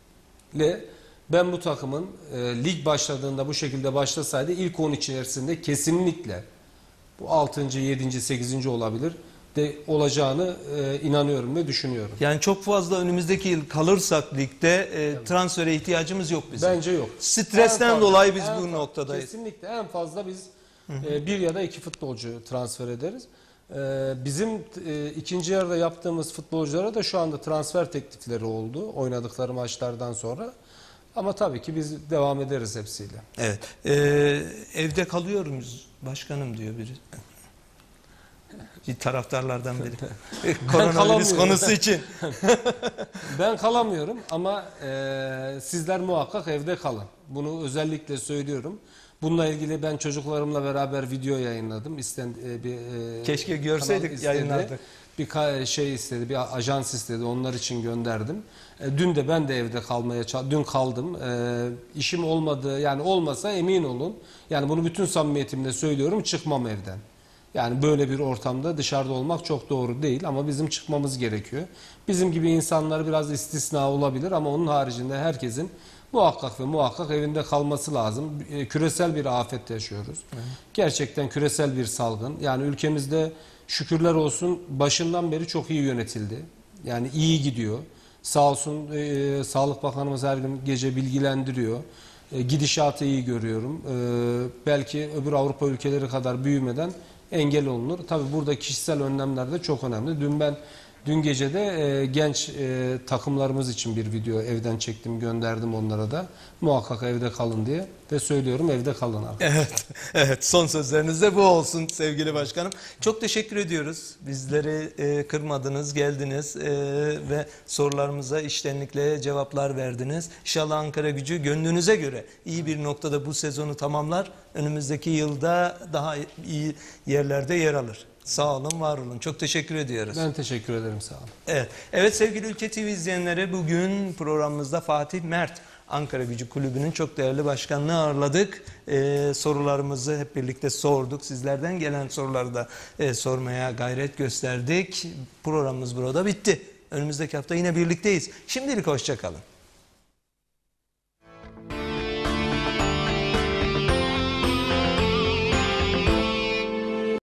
ile ben bu takımın e, lig başladığında bu şekilde başlasaydı ilk on içerisinde kesinlikle bu altıncı, yedinci, sekizinci olabilir de olacağını e, inanıyorum ve düşünüyorum. Yani çok fazla önümüzdeki yıl kalırsak ligde e, evet. transfere ihtiyacımız yok bizim. Bence yok. Stresten fazla, dolayı biz bu fazla, noktadayız. Kesinlikle en fazla biz e, bir ya da iki futbolcu transfer ederiz. E, bizim e, ikinci yarıda yaptığımız futbolculara da şu anda transfer teklifleri oldu oynadıkları maçlardan sonra. Ama tabii ki biz devam ederiz hepsiyle. Evet. E, evde kalıyor muyuz başkanım diyor biri. Bir taraftarlardan biri. Koronavirüs konusu için. Ben kalamıyorum ama e, sizler muhakkak evde kalın. Bunu özellikle söylüyorum. Bununla ilgili ben çocuklarımla beraber video yayınladım. İsten, e, bir, e, Keşke görseydik, yayınlardık. Bir şey istedi, bir ajans istedi. Onlar için gönderdim. E, dün de ben de evde kalmaya dün kaldım. E, işim olmadı, yani olmasa emin olun. Yani bunu bütün samimiyetimle söylüyorum, çıkmam evden. Yani böyle bir ortamda dışarıda olmak çok doğru değil ama bizim çıkmamız gerekiyor. Bizim gibi insanlar biraz istisna olabilir ama onun haricinde herkesin muhakkak ve muhakkak evinde kalması lazım. Küresel bir afet yaşıyoruz. Evet. Gerçekten küresel bir salgın. Yani ülkemizde şükürler olsun başından beri çok iyi yönetildi. Yani iyi gidiyor. Sağ olsun e, Sağlık Bakanımız her gün gece bilgilendiriyor. E, gidişatı iyi görüyorum. E, belki öbür Avrupa ülkeleri kadar büyümeden engel olunur. Tabii burada kişisel önlemler de çok önemli. Dün ben Dün gece de e, genç e, takımlarımız için bir video evden çektim, gönderdim onlara da. Muhakkak evde kalın diye ve söylüyorum, evde kalın arkadaşlar. Evet, evet. Son sözleriniz de bu olsun sevgili başkanım. Çok teşekkür ediyoruz. Bizleri e, kırmadınız, geldiniz e, ve sorularımıza içtenlikle cevaplar verdiniz. İnşallah Ankara Gücü gönlünüze göre iyi bir noktada bu sezonu tamamlar. Önümüzdeki yılda daha iyi yerlerde yer alır. Sağ olun, var olun. Çok teşekkür ediyoruz. Ben teşekkür ederim, sağ olun. Evet, evet sevgili Ülke T V izleyenleri, bugün programımızda Fatih Mert, Ankara Gücü Kulübü'nün çok değerli başkanını ağırladık. Ee, sorularımızı hep birlikte sorduk. Sizlerden gelen soruları da e, sormaya gayret gösterdik. Programımız burada bitti. Önümüzdeki hafta yine birlikteyiz. Şimdilik hoşça kalın.